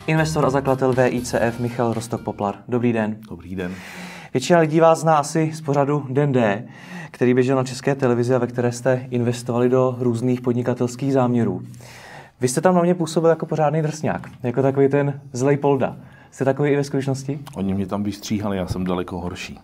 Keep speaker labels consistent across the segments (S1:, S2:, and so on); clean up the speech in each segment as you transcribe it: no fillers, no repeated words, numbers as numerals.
S1: Investor a zakladatel VICF Michal Rostok-Poplar. Dobrý den.
S2: Dobrý den.
S1: Většina lidí vás zná asi z pořadu Den D, který běžel na České televizi a ve které jste investovali do různých podnikatelských záměrů. Vy jste tam na mě působil jako pořádný drsňák, jako takový ten zlej polda. Jste takový i ve skutečnosti?
S2: Oni mě tam vystříhali, já jsem daleko horší.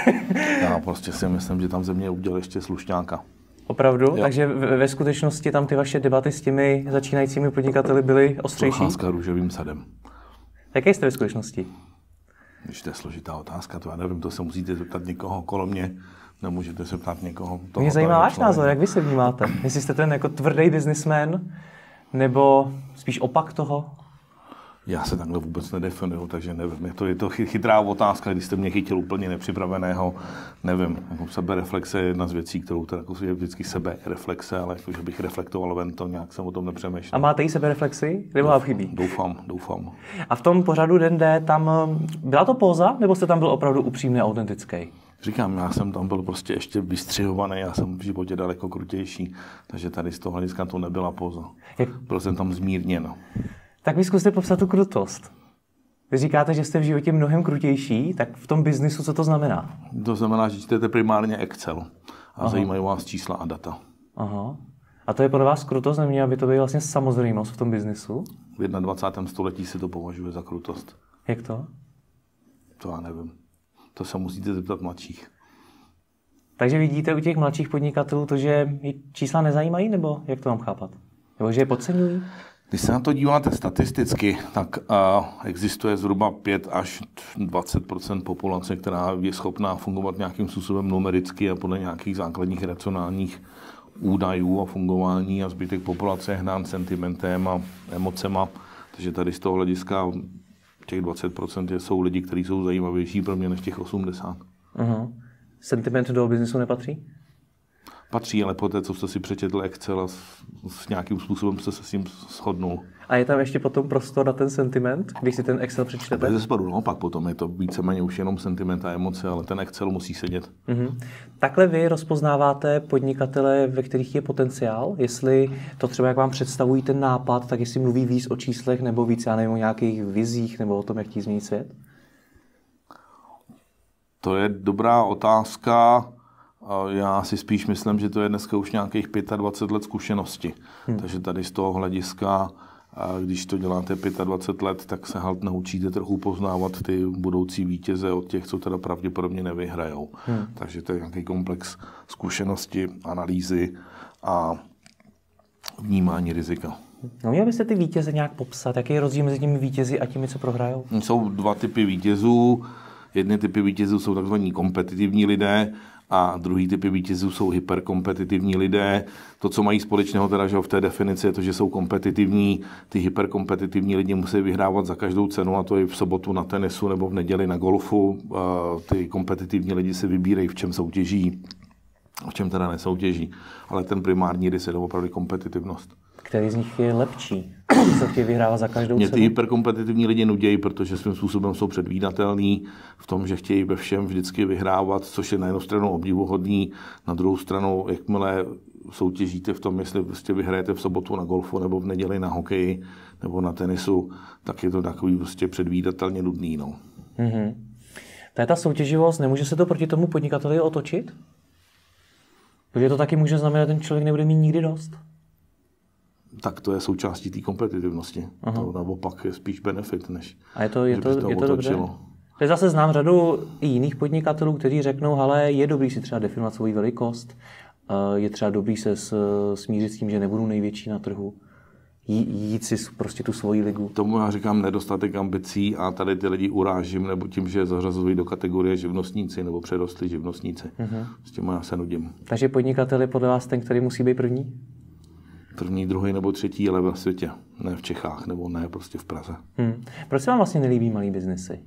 S2: Já prostě si myslím, že tam ze mě udělal ještě slušňáka.
S1: Opravdu?
S2: Jo.
S1: Takže ve skutečnosti tam ty vaše debaty s těmi začínajícími podnikateli byly ostřejší?
S2: Procházka růžovým sadem.
S1: Jaké jste ve skutečnosti?
S2: Když to je složitá otázka, to já nevím, to se musíte zeptat někoho kolem mě, nemůžete se ptát někoho.
S1: Mě zajímá váš názor, jak vy se vnímáte? Jestli jste ten jako tvrdý businessman, nebo spíš opak toho?
S2: Já se takhle vůbec nedefinuju, takže nevím. Je to chytrá otázka, když jste mě chytil úplně nepřipraveného, nevím. Jako sebereflexe je jedna z věcí, kterou teda jako je vždycky sebereflexe, ale jako, že bych reflektoval ven, to nějak jsem o tom nepřemýšlel.
S1: A máte i sebereflexi? Nebo vám chybí?
S2: Doufám.
S1: A v tom pořadu Den D, tam byla to póza, nebo jste tam byl opravdu upřímný a autentický?
S2: Říkám, já jsem tam byl prostě ještě vystřihovaný, já jsem v životě daleko krutější, takže tady z toho hlediska to nebyla póza. Byl jsem tam zmírněn.
S1: Tak vy zkuste popsat tu krutost. Vy říkáte, že jste v životě mnohem krutější, tak v tom biznisu co to znamená?
S2: To znamená, že čtete primárně Excel a zajímají vás čísla a data.
S1: Aha. A to je podle vás krutost, neměla by to být vlastně samozřejmost v tom biznisu?
S2: V 21. století se to považuje za krutost.
S1: Jak to?
S2: To já nevím. To se musíte zeptat mladších.
S1: Takže vidíte u těch mladších podnikatelů to, že čísla nezajímají, nebo jak to mám chápat? Nebo že je podceňují?
S2: Když se na to díváte statisticky, tak existuje zhruba 5 až 20% populace, která je schopná fungovat nějakým způsobem numericky a podle nějakých základních racionálních údajů a fungování, a zbytek populace je hnán sentimentem a emocema. Takže tady z toho hlediska těch 20% jsou lidi, kteří jsou zajímavější pro mě než těch 80%.
S1: Uh-huh. Sentiment do biznesu nepatří?
S2: Patří, ale poté, co jste si přečetl Excel a s nějakým způsobem jste se s tím shodnul.
S1: A je tam ještě potom prostor na ten sentiment, když si ten Excel přečtete?
S2: Bez zesporu, naopak potom je to víceméně už jenom sentiment a emoce, ale ten Excel musí sedět.
S1: Mm-hmm. Takhle vy rozpoznáváte podnikatele, ve kterých je potenciál? Jestli to třeba, jak vám představují ten nápad, tak jestli mluví víc o číslech nebo víc, já nevím, o nějakých vizích nebo o tom, jak chtějí změnit svět?
S2: To je dobrá otázka. Já si spíš myslím, že to je dneska už nějakých 25 let zkušenosti. Takže tady z toho hlediska, když to děláte 25 let, tak se halt naučíte trochu poznávat ty budoucí vítěze od těch, co teda pravděpodobně nevyhrajou. Takže to je nějaký komplex zkušenosti, analýzy a vnímání rizika.
S1: No, měl byste ty vítěze nějak popsat? Jaký je rozdíl mezi těmi vítězi a těmi, co prohrajou?
S2: Jsou dva typy vítězů. Jedny typy vítězů jsou takzvaní kompetitivní lidé a druhý typy vítězů jsou hyperkompetitivní lidé. To, co mají společného teda, že v té definici, je to, že jsou kompetitivní. Ty hyperkompetitivní lidi musí vyhrávat za každou cenu, a to i v sobotu na tenisu nebo v neděli na golfu. Ty kompetitivní lidi si vybírají, v čem soutěží, v čem teda nesoutěží. Ale ten primární rys je opravdu kompetitivnost.
S1: Který z nich je lepší? Co chtějí vyhrávat za každou
S2: Mě
S1: cenu?
S2: ty hyperkompetitivní lidi nudějí, protože svým způsobem jsou předvídatelní v tom, že chtějí ve všem vždycky vyhrávat, což je na jednu stranu obdivuhodný, na druhou stranu, jakmile soutěžíte v tom, jestli prostě vyhrajete v sobotu na golfu nebo v neděli na hokeji nebo na tenisu, tak je to takový prostě předvídatelně nudný. No.
S1: Mm-hmm. To je ta soutěživost, nemůže se to proti tomu podnikateli otočit? Protože to taky může znamenat, že ten člověk nebude mít nikdy dost.
S2: Tak to je součástí té kompetitivnosti. To naopak je spíš benefit, než
S1: a je to dobře?
S2: otočilo.
S1: Teď zase znám řadu i jiných podnikatelů, kteří řeknou, hele, je dobrý si třeba definovat svoji velikost, je třeba dobrý se smířit s tím, že nebudu největší na trhu, jít si prostě tu svoji ligu.
S2: Tomu já říkám nedostatek ambicí a tady ty lidi urážím, nebo tím, že je zařazují do kategorie živnostníci nebo přerostlí živnostníci. S tím já se nudím.
S1: Takže podnikatel je podle vás ten, který musí být první?
S2: První, druhý nebo třetí, ale ve světě. Ne v Čechách, nebo ne prostě v Praze.
S1: Proč se vám vlastně nelíbí malý biznesy?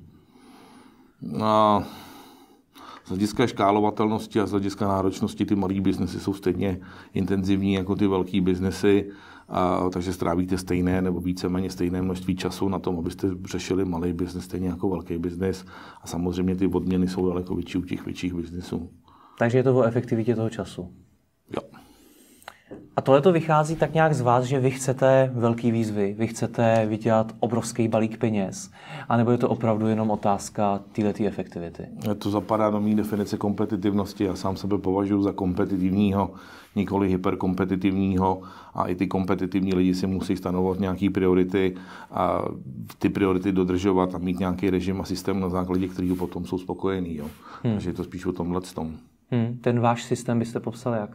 S2: Z hlediska škálovatelnosti a z hlediska náročnosti ty malý biznesy jsou stejně intenzivní jako ty velký biznesy, takže strávíte stejné nebo víceméně stejné množství času na tom, abyste řešili malý biznes stejně jako velký biznes. A samozřejmě ty odměny jsou daleko větší u těch větších biznesů.
S1: Takže je to o efektivitě toho času.
S2: Jo.
S1: A tohle to vychází tak nějak z vás, že vy chcete velký výzvy, vy chcete vydělat obrovský balík peněz, anebo je to opravdu jenom otázka této efektivity?
S2: To zapadá do mý definice kompetitivnosti. Já sám sebe považuji za kompetitivního, nikoli hyperkompetitivního, a i ty kompetitivní lidi si musí stanovovat nějaké priority a ty priority dodržovat a mít nějaký režim a systém, na základě kterého potom jsou spokojení. Jo. Takže je to spíš o tomhletom.
S1: Ten váš systém byste popsal jak?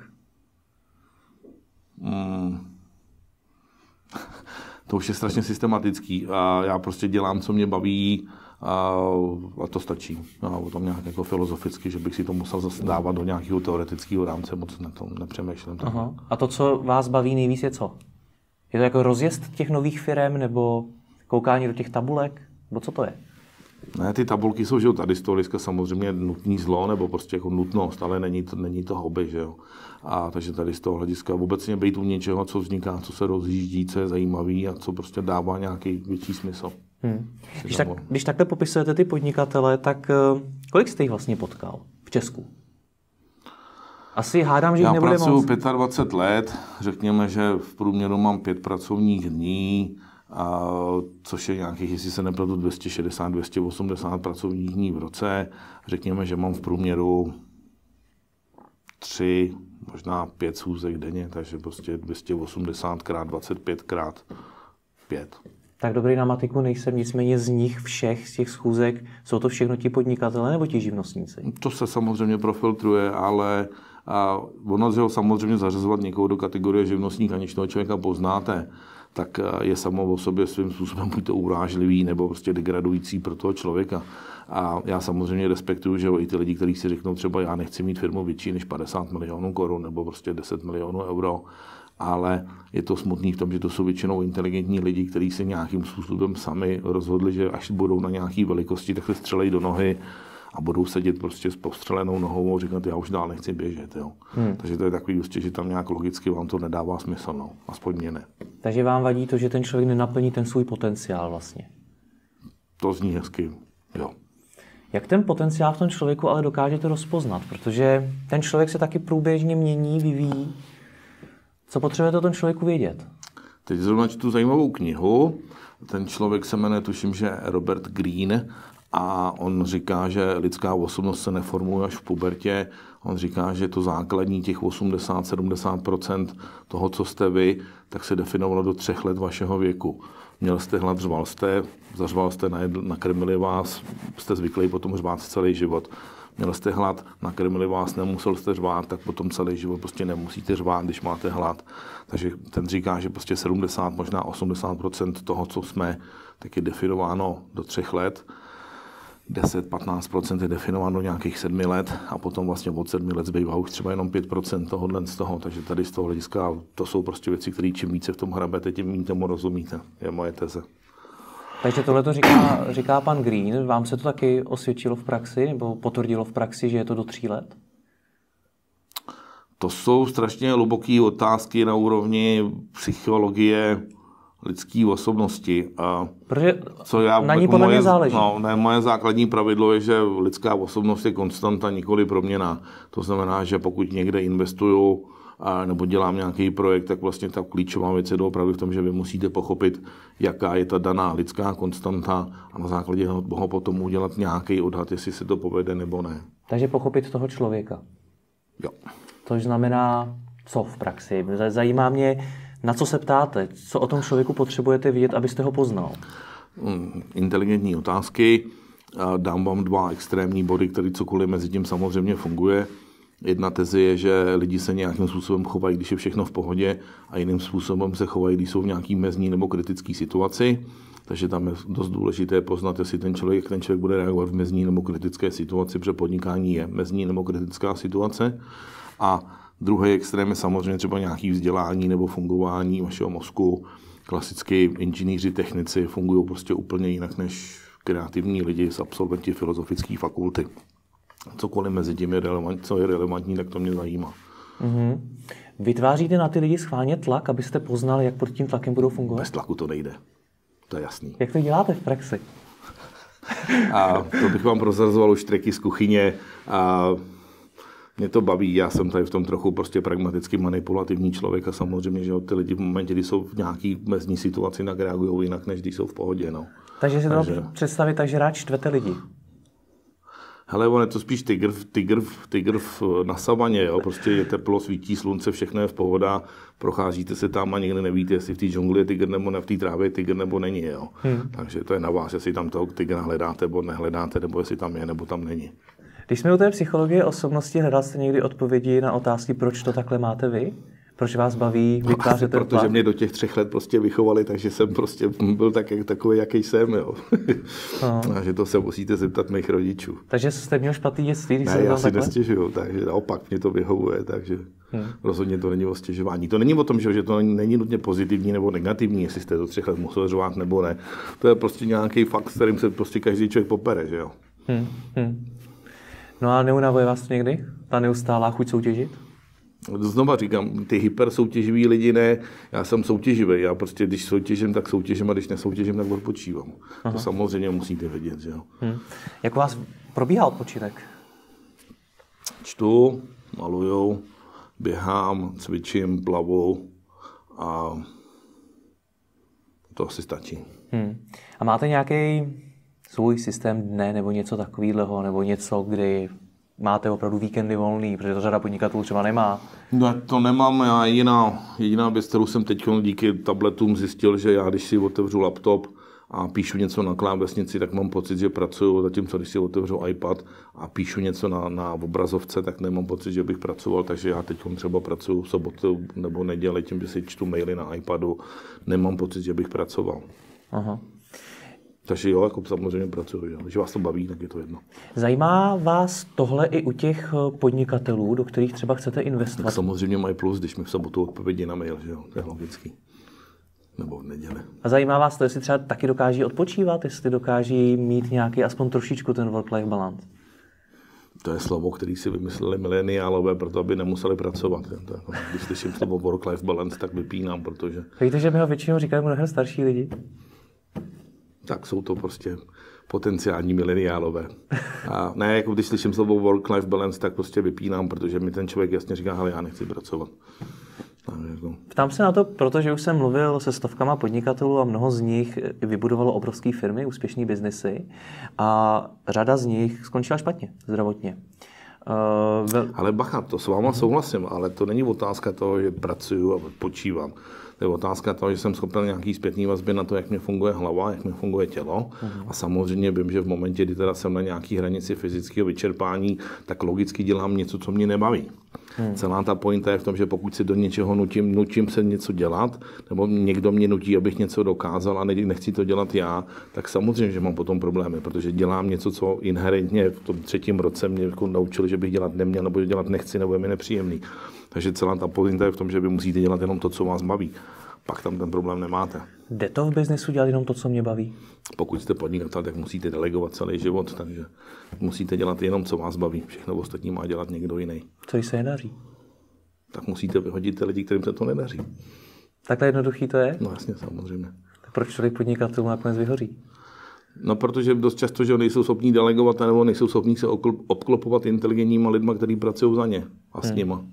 S2: To už je strašně systematický a já prostě dělám, co mě baví, a to stačí. Já o tom nějak jako filozoficky, že bych si to musel zase dávat do nějakého teoretického rámce, moc na tom nepřemýšlím.
S1: A to, co vás baví nejvíc, je co? Je to jako rozjezd těch nových firem nebo koukání do těch tabulek? Nebo co to je?
S2: Ne, ty tabulky jsou, že jo, tady z toho hlediska samozřejmě nutný zlo, nebo prostě jako nutnost, ale není to hobby, že jo. A takže tady z toho hlediska obecně být u něčeho, co vzniká, co se rozjíždí, co je zajímavý a co prostě dává nějaký větší smysl.
S1: Když takhle popisujete ty podnikatele, tak kolik jste jich vlastně potkal v Česku? Asi hádám, že jich nebude moc.
S2: Já pracuji 25 let, řekněme, že v průměru mám 5 pracovních dní, což je nějakých, jestli se nepletu, 260-280 pracovních dní v roce. Řekněme, že mám v průměru 3, možná 5 schůzek denně, takže prostě 280 krát 25 krát 5.
S1: Tak dobrý na matiku nejsem, nicméně z nich všech, z těch schůzek, jsou to všechno ti podnikatelé nebo ti živnostníci?
S2: To se samozřejmě profiltruje, ale ono, že ho samozřejmě zařazovat někoho do kategorie živnostník, aniž toho člověka poznáte, tak je samo o sobě svým způsobem buď to urážlivý nebo prostě degradující pro toho člověka. A já samozřejmě respektuju, že i ty lidi, kteří si řeknou třeba já nechci mít firmu větší než 50 milionů korun nebo prostě 10 milionů euro, ale je to smutný v tom, že to jsou většinou inteligentní lidi, kteří se nějakým způsobem sami rozhodli, že až budou na nějaké velikosti, tak se střelejí do nohy a budou sedět prostě s postřelenou nohou a říkat, já už dál nechci běžet. Jo. Takže to je takový prostě, že tam nějak logicky vám to nedává smysl, no. Aspoň mě ne.
S1: Takže vám vadí to, že ten člověk nenaplní ten svůj potenciál vlastně?
S2: To zní hezky, jo.
S1: Jak ten potenciál v tom člověku ale dokážete rozpoznat? Protože ten člověk se taky průběžně mění, vyvíjí. Co potřebujete o tom člověku vědět?
S2: Teď zrovna čtu zajímavou knihu. Ten člověk se jmenuje, tuším, že Robert Greene, a on říká, že lidská osobnost se neformuje až v pubertě. On říká, že to základní, těch 80-70% toho, co jste vy, tak se definovalo do 3 let vašeho věku. Měl jste hlad, zařval jste, nakrmili vás, jste zvyklí potom řvát celý život. Měl jste hlad, nakrmili vás, nemusel jste řvát, tak potom celý život prostě nemusíte řvát, když máte hlad. Takže ten říká, že prostě 70, možná 80% toho, co jsme, tak je definováno do 3 let. 10-15% je definováno do nějakých 7 let a potom vlastně od 7 let zbývá už třeba jenom 5% tohohle z toho. Takže tady z toho hlediska to jsou prostě věci, které čím více v tom hrabete, tím méně tomu rozumíte. Je moje teze.
S1: Takže tohle to říká pan Green. Vám se to taky osvědčilo v praxi nebo potvrdilo v praxi, že je to do 3 let?
S2: To jsou strašně hluboké otázky na úrovni psychologie lidské osobnosti.
S1: Protože na ní podle mě záleží.
S2: Moje základní pravidlo je, že lidská osobnost je konstanta, nikoli proměnná. To znamená, že pokud někde investuju nebo dělám nějaký projekt, tak vlastně ta klíčová věc je opravdu v tom, že vy musíte pochopit, jaká je ta daná lidská konstanta a na základě toho potom udělat nějaký odhad, jestli se to povede nebo ne.
S1: Takže pochopit toho člověka.
S2: Jo.
S1: Což znamená co v praxi? Zajímá mě, na co se ptáte? Co o tom člověku potřebujete vědět, abyste ho poznal?
S2: Inteligentní otázky. Dám vám 2 extrémní body, které cokoliv mezi tím samozřejmě funguje. Jedna teze je, že lidi se nějakým způsobem chovají, když je všechno v pohodě, a jiným způsobem se chovají, když jsou v nějaký mezní nebo kritické situaci. Takže tam je dost důležité poznat, jestli ten člověk bude reagovat v mezní nebo kritické situaci, protože podnikání je mezní nebo kritická situace. A druhý extrém je samozřejmě třeba nějaké vzdělání nebo fungování vašeho mozku. Klasicky inženýři, technici fungují prostě úplně jinak než kreativní lidi z absolventi filozofické fakulty. Cokoliv mezi tím je co je relevantní, tak to mě zajímá.
S1: Mm-hmm. Vytváříte na ty lidi schválně tlak, abyste poznali, jak pod tím tlakem budou fungovat?
S2: Bez tlaku to nejde. To je jasný.
S1: Jak to děláte v praxi?
S2: A to bych vám prozrazoval už triky z kuchyně. Mě to baví, já jsem tady v tom trochu prostě pragmaticky manipulativní člověk a samozřejmě, že ty lidi v momentě, kdy jsou v nějaký mezní situaci, tak reagují jinak, než když jsou v pohodě. No.
S1: Takže si to představit tak, že rád čtvete lidi.
S2: Hele, on je to spíš tygr na savaně, jo? Prostě je teplo, svítí slunce, všechno je v pohoda, procházíte se tam a nikdy nevíte, jestli v té džungli je tygr nebo ne, v té trávě je tygr nebo není. Jo? Takže to je na vás, jestli tam toho tygra hledáte nebo nehledáte, nebo jestli tam je nebo tam není.
S1: Když jsme u té psychologie osobnosti, hledal jste někdy odpovědi na otázky, proč to takhle máte vy? Proč vás baví vytvářet ten
S2: protože mě do těch 3 let prostě vychovali, takže jsem prostě byl takový, jaký jsem, jo. A že to se musíte zeptat mých rodičů.
S1: Takže jste měl špatný dětství, když
S2: ne, já si nestěžuju, takže naopak mě to vyhovuje, takže rozhodně to není o stěžování. To není o tom, že to není nutně pozitivní nebo negativní, jestli jste do 3 let musel řvát nebo ne. To je prostě nějaký fakt, s kterým se prostě každý člověk popere, že jo.
S1: No a neunavuje vás to někdy? Ta neustálá chuť soutěžit?
S2: Znova říkám, ty hypersoutěživí lidi ne, já jsem soutěživý, já prostě když soutěžím, tak soutěžím a když nesoutěžím, tak odpočívám. To samozřejmě musíte vědět, že jo.
S1: Jak u vás probíhá odpočinek?
S2: Čtu, maluju, běhám, cvičím, plavu a to asi stačí.
S1: A máte nějaký svůj systém dne nebo něco takového, nebo něco, kdy máte opravdu víkendy volný, protože to řada podnikatelů třeba nemá?
S2: No, to nemám. Já jediná věc, kterou jsem teď díky tabletům zjistil, že já, když si otevřu laptop a píšu něco na klávesnici, tak mám pocit, že pracuju, zatímco když si otevřu iPad a píšu něco na obrazovce, tak nemám pocit, že bych pracoval, takže já teď třeba pracuju v sobotu nebo neděli, tím, že si čtu maily na iPadu, nemám pocit, že bych pracoval.
S1: Aha.
S2: Takže jo, jako samozřejmě pracuji, jo. Když vás to baví, tak je to jedno.
S1: Zajímá vás tohle i u těch podnikatelů, do kterých třeba chcete investovat?
S2: Tak samozřejmě mají plus, když mi v sobotu odpovědí na mail, že jo, to je logický. Nebo v neděli.
S1: A zajímá vás to, jestli třeba taky dokáží odpočívat, jestli dokáží mít nějaký aspoň trošičku ten work-life balance?
S2: To je slovo, který si vymysleli mileniálové, proto aby nemuseli pracovat. Když slyším slovo work-life balance, tak vypínám, protože...
S1: Víte, že mi ho většinou říkají mnohem starší lidi?
S2: Tak jsou to prostě potenciální mileniálové. A ne, jako když slyším slovo work-life balance, tak prostě vypínám, protože mi ten člověk jasně říká, hele, já nechci pracovat.
S1: Ptám se na to, protože už jsem mluvil se stovkama podnikatelů a mnoho z nich vybudovalo obrovské firmy, úspěšné biznesy a řada z nich skončila špatně zdravotně.
S2: Ale bacha, to s váma souhlasím, ale to není otázka toho, že pracuju a odpočívám. To je otázka toho, že jsem schopen nějaký zpětný vazby na to, jak mě funguje hlava, jak mě funguje tělo. A samozřejmě vím, že v momentě, kdy teda jsem na nějaký hranici fyzického vyčerpání, tak logicky dělám něco, co mě nebaví. Celá ta pointa je v tom, že pokud si do něčeho nutím se něco dělat, nebo někdo mě nutí, abych něco dokázal a nechci to dělat já, tak samozřejmě, že mám potom problémy, protože dělám něco, co inherentně v tom 3. roce mě jako naučili, že bych dělat neměl, nebo že dělat nechci, nebo je mi nepříjemný. Takže celá ta pointa je v tom, že vy musíte dělat jenom to, co vás baví. Pak tam ten problém nemáte.
S1: Jde to v biznesu dělat jenom to, co mě baví?
S2: Pokud jste podnikatel, tak musíte delegovat celý život, takže musíte dělat jenom, co vás baví. Všechno ostatní má dělat někdo jiný.
S1: Co když se nedaří?
S2: Tak musíte vyhodit ty lidi, kterým se to nedaří.
S1: Takhle jednoduchý to je?
S2: No jasně, samozřejmě.
S1: Tak proč tolik podnikatelů nakonec vyhoří?
S2: No, protože dost často, že nejsou schopní delegovat, nebo nejsou schopní se obklopovat inteligentníma lidma, kteří pracují za ně a s nima.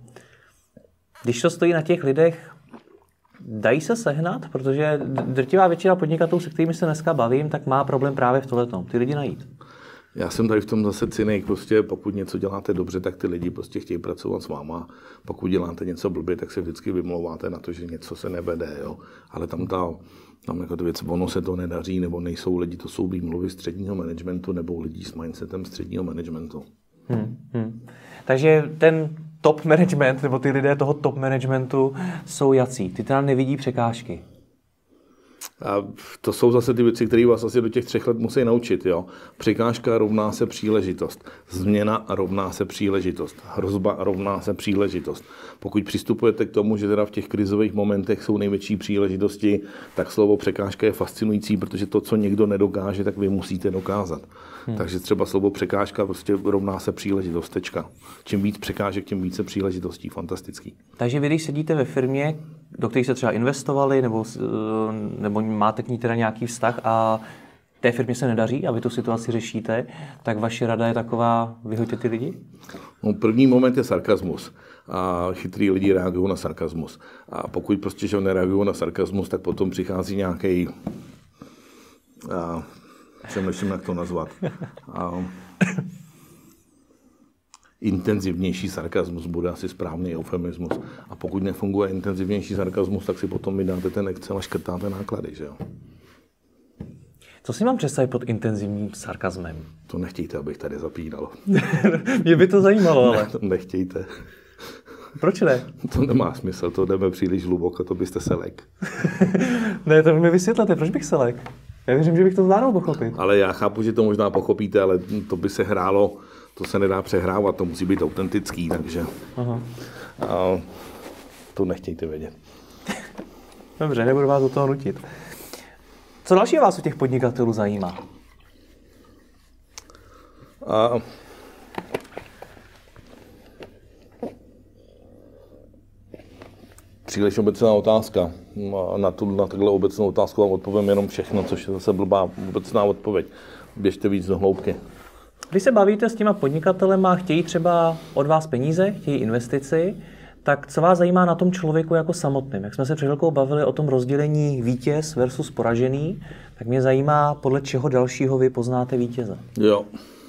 S1: Když to stojí na těch lidech, dají se sehnat, protože drtivá většina podnikatelů, se kterými se dneska bavím, tak má problém právě v tohletom. Ty lidi najít.
S2: Já jsem tady v tom zase cynik, prostě pokud něco děláte dobře, tak ty lidi prostě chtějí pracovat s váma. Pokud děláte něco blbě, tak se vždycky vymlouváte na to, že něco se nevede, jo. Ale tam jako to věc, ono se to nedaří, nebo nejsou lidi, to jsou výmluvy středního managementu, nebo lidi s mindsetem středního managementu.
S1: Takže ten top management, nebo ty lidé toho top managementu jsou jací? Ty teda nevidí překážky.
S2: A to jsou zase ty věci, které vás asi do těch 3 let musí naučit. Jo? Překážka rovná se příležitost. Změna rovná se příležitost. Hrozba rovná se příležitost. Pokud přistupujete k tomu, že teda v těch krizových momentech jsou největší příležitosti, tak slovo překážka je fascinující, protože to, co někdo nedokáže, tak vy musíte dokázat. Takže třeba slovo překážka prostě rovná se příležitost. Tečka. Čím víc překážek, tím více příležitostí. Fantastický.
S1: Takže vy, když sedíte ve firmě, do které jste třeba investovali, nebo máte k ní teda nějaký vztah a té firmě se nedaří a vy tu situaci řešíte, tak vaše rada je taková, vyhoďte ty lidi?
S2: No, první moment je sarkazmus. A chytrý lidi reagují na sarkazmus. A pokud prostě že nereagují na sarkazmus, tak potom přichází nějaký, přemýšlím, jak to nazvat, intenzivnější sarkazmus bude asi správný eufemismus. A pokud nefunguje intenzivnější sarkazmus, tak si potom vydáte ten Excel a škrtáte náklady, že jo?
S1: Co si mám představit pod intenzivním sarkazmem?
S2: To nechtějte, abych tady zapínal.
S1: Mě by to zajímalo, ale.
S2: Ne, to nechtějte.
S1: Proč ne?
S2: To nemá smysl, to jdeme příliš hluboko, to byste se lek.
S1: Ne, to mi vysvětlete, proč bych se lek? Já věřím, že bych to zvládl pochopit.
S2: Ale já chápu, že to možná pochopíte, ale to by se hrálo, to se nedá přehrávat, to musí být autentický, takže to nechtějte vědět.
S1: Dobře, nebudu vás do toho nutit. Co další vás u těch podnikatelů zajímá?
S2: Příliš obecná otázka. Na takhle obecnou otázku vám odpovím jenom všechno, což je zase blbá obecná odpověď. Běžte víc do hloubky.
S1: Když se bavíte s těma podnikatelema, chtějí třeba od vás peníze, chtějí investici, tak co vás zajímá na tom člověku jako samotným? Jak jsme se před chvilkou bavili o tom rozdělení vítěz versus poražený, tak mě zajímá, podle čeho dalšího vy poznáte vítěze.
S2: Jo.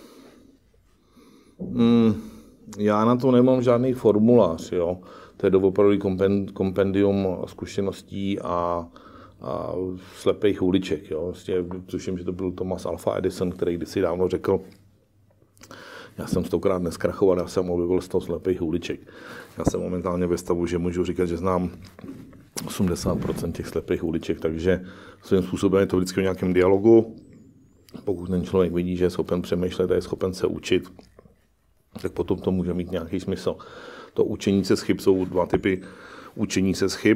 S2: Já na to nemám žádný formulář, jo. To je doopravdy kompendium zkušeností a slepých uliček. Jo. Vlastně, tuším, že to byl Thomas Alva Edison, který kdysi dávno řekl, já jsem stokrát neskrachoval, já jsem objevil 100 slepých uliček. Já jsem momentálně ve stavu, že můžu říkat, že znám 80% těch slepých uliček, takže svým způsobem je to vždycky o nějakém dialogu. Pokud ten člověk vidí, že je schopen přemýšlet a je schopen se učit, tak potom to může mít nějaký smysl. To učení se z chyb jsou dva typy učení se z chyb.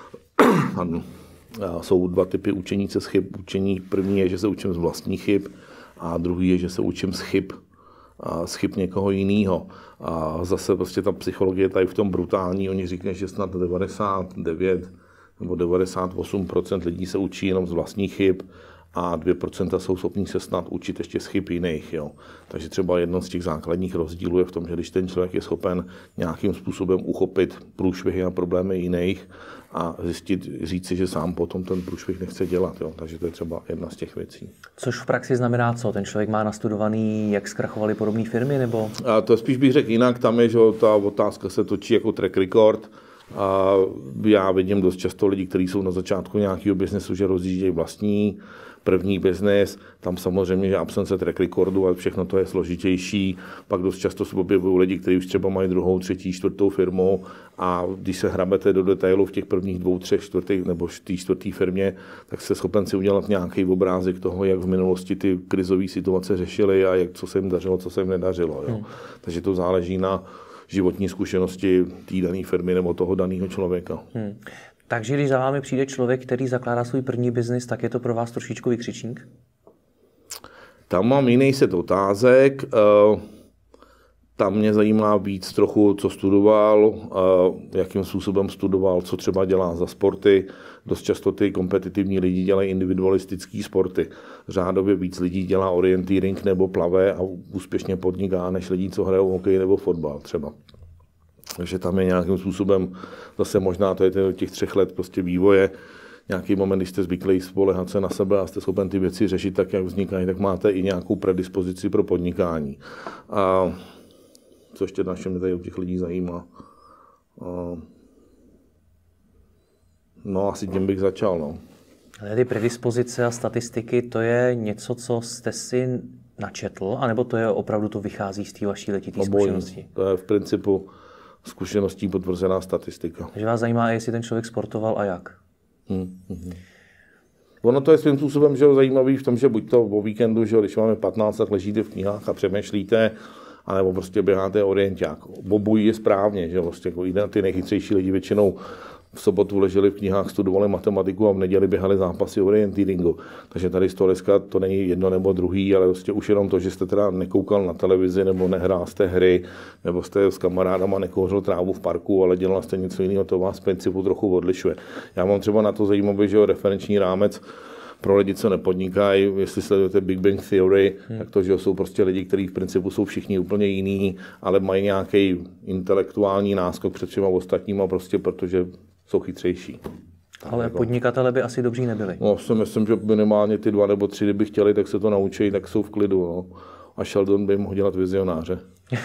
S2: Jsou dva typy učení se z chyb. Učení první je, že se učím z vlastních chyb a druhý je, že se učím z chyb někoho jiného. A zase prostě ta psychologie tady v tom brutální, oni říkají, že snad 99 nebo 98% lidí se učí jenom z vlastních chyb a 2% jsou schopní se snad učit ještě z chyb jiných. Jo. Takže třeba jedno z těch základních rozdílů je v tom, že když ten člověk je schopen nějakým způsobem uchopit průšvihy a problémy jiných a říct si, že sám potom ten průšvih nechce dělat. Jo. Takže to je třeba jedna z těch věcí.
S1: Což v praxi znamená co? Ten člověk má nastudovaný, jak zkrachovaly podobné firmy? Nebo?
S2: A to spíš bych řekl jinak, tam je, že ta otázka se točí jako track record. A já vidím dost často lidi, kteří jsou na začátku nějakého biznesu, že rozjíždějí vlastní první biznes, tam samozřejmě, že absence track recordu a všechno to je složitější. Pak dost často se objevují lidi, kteří už třeba mají druhou, třetí, čtvrtou firmu a když se hrabete do detailu v těch prvních 2, 3, 4 nebo té čtvrté firmě, tak jste schopen si udělat nějaký obrázek toho, jak v minulosti ty krizové situace řešili a co se jim dařilo, co se jim nedařilo. Jo. Takže to záleží na životní zkušenosti té dané firmy nebo toho daného člověka.
S1: Takže když za vámi přijde člověk, který zakládá svůj první biznis, tak je to pro vás trošičku vykřičník?
S2: Tam mám jiný set otázek. Tam mě zajímá víc trochu, co studoval, jakým způsobem studoval, co třeba dělá za sporty. Dost často ty kompetitivní lidi dělají individualistické sporty. Řádově víc lidí dělá orienteering nebo plave a úspěšně podniká, než lidí, co hrajou hokej nebo fotbal třeba. Takže tam je nějakým způsobem, zase možná to je těch 3 let prostě vývoje, nějaký moment, když jste zvyklí spolehat se na sebe a jste schopen ty věci řešit tak, jak vznikají, tak máte i nějakou predispozici pro podnikání. A co ještě další mě tady u těch lidí zajímá? No, asi tím bych začal, no.
S1: Ale ty predispozice a statistiky, to je něco, co jste si načetl, anebo to je opravdu, to vychází z té vaší letité zkušenosti?
S2: To je v principu zkušeností potvrzená statistika.
S1: Takže vás zajímá, jestli ten člověk sportoval a jak?
S2: Ono to je svým způsobem, že zajímavý v tom, že buď to o víkendu, že když máme 15, tak ležíte v knihách a přemýšlíte, anebo prostě běháte orienták. Obojí je správně, že vlastně jako ty nejchytřejší lidi většinou v sobotu leželi v knihách, studovali matematiku a v neděli běhali zápasy orienteeringu. Takže tady z toho dneska to není jedno nebo druhý, ale vlastně už jenom to, že jste teda nekoukal na televizi nebo nehrál jste hry, nebo jste s kamarádama nekouřil trávu v parku, ale dělal jste něco jiného, to vás v principu trochu odlišuje. Já mám třeba na to zajímavý, že referenční rámec pro lidi, co nepodnikají, jestli sledujete Big Bang Theory, tak to, že jsou prostě lidi, kteří v principu jsou všichni úplně jiný, ale mají nějaký intelektuální náskok před všema ostatníma, prostě protože jsou chytřejší.
S1: Ale podnikatele by asi dobří nebyli.
S2: No, si myslím, že minimálně ty 2 nebo 3, kdyby chtěli, tak se to naučí, tak jsou v klidu. No. A Sheldon by mohl dělat vizionáře.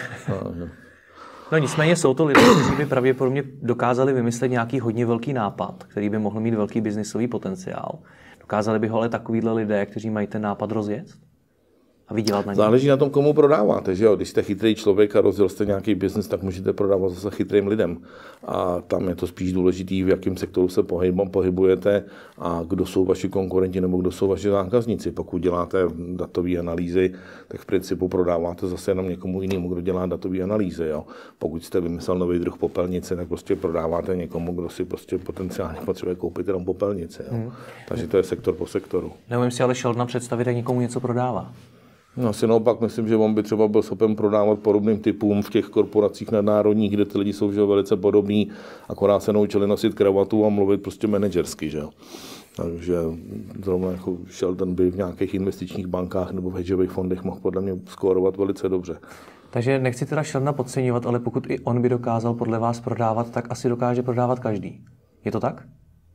S1: No nicméně jsou to lidé, kteří by pravděpodobně dokázali vymyslet nějaký hodně velký nápad, který by mohl mít velký biznisový potenciál. Dokázali by ho ale takovýhle lidé, kteří mají ten nápad rozjet a vydělat na něj.
S2: Záleží na tom, komu prodáváte, že jo? Když jste chytrý člověk a rozjel jste nějaký biznis, tak můžete prodávat zase chytrým lidem. A tam je to spíš důležitý, v jakém sektoru se pohybujete a kdo jsou vaši konkurenti nebo kdo jsou vaši zákazníci. Pokud děláte datové analýzy, tak v principu prodáváte zase jenom někomu jinému, kdo dělá datové analýzy. Jo? Pokud jste vymyslel nový druh popelnice, tak prostě prodáváte někomu, kdo si prostě potenciálně potřebuje koupit jenom popelnice. Jo? Takže to je sektor po sektoru.
S1: Neumím si ale Sheldona představit, jak někomu něco prodává.
S2: No, asi naopak myslím, že on by třeba byl schopen prodávat podobným typům v těch korporacích nadnárodních, kde ty lidi jsou že, velice podobní, akorát se naučili nosit kravatu a mluvit prostě manažersky. Že? Takže zrovna jako Sheldon by v nějakých investičních bankách nebo v hedžových fondech mohl podle mě skórovat velice dobře.
S1: Takže nechci teda Sheldona podceňovat, ale pokud i on by dokázal podle vás prodávat, tak asi dokáže prodávat každý. Je to tak?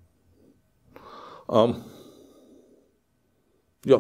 S2: Jo.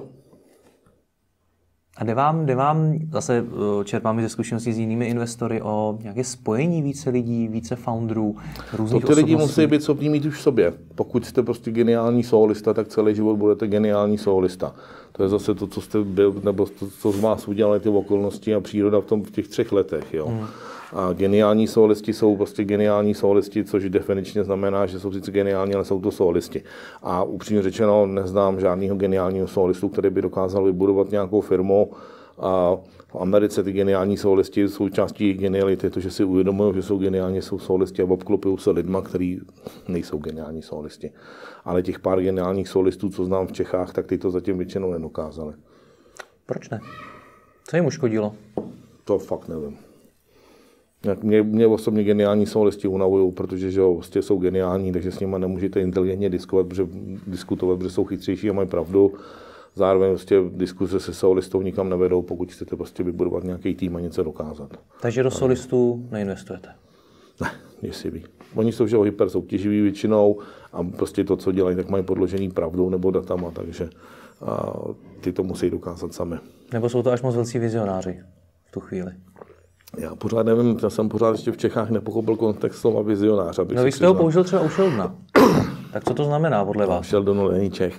S1: A jde vám, zase čerpáme ze zkušeností s jinými investory, o nějaké spojení více lidí, více founderů, různých
S2: to ty lidi
S1: osobností?
S2: musí být schopní mít už v sobě. Pokud jste prostě geniální solista, tak celý život budete geniální solista. To je zase to, co jste byl, nebo to, co z vás udělali ty okolnosti a příroda v těch 3 letech. Jo. A geniální solisti jsou prostě geniální solisti, což definičně znamená, že jsou sice geniální, ale jsou to solisti. A upřímně řečeno, neznám žádného geniálního solistu, který by dokázal vybudovat nějakou firmu. A v Americe ty geniální solisti jsou částí geniality, to, že si uvědomují, že jsou geniální, jsou solisti a obklopují se lidma, kteří nejsou geniální solisti. Ale těch pár geniálních solistů, co znám v Čechách, tak ty to zatím většinou nedokázali.
S1: Proč ne? Co jim uškodilo?
S2: To fakt nevím. Mě osobně geniální solisti unavují, protože že vlastně jsou geniální, takže s nimi nemůžete inteligentně diskutovat, protože jsou chytřejší a mají pravdu. Zároveň vlastně diskuse se solistou nikam nevedou, pokud chcete prostě vybudovat nějaký tým a něco dokázat.
S1: Takže do solistů neinvestujete?
S2: Ne, jestli ví. Oni jsou že hyper soutěživí většinou a prostě to, co dělají, tak mají podložený pravdou nebo datama, takže ty to musí dokázat sami.
S1: Nebo jsou to až moc velcí vizionáři v tu chvíli?
S2: Já pořád nevím, já jsem pořád ještě v Čechách nepochopil kontext slova vizionář.
S1: No vy jste ho použil třeba u Sheldona. Tak co to znamená podle vás?
S2: Sheldon není Čech.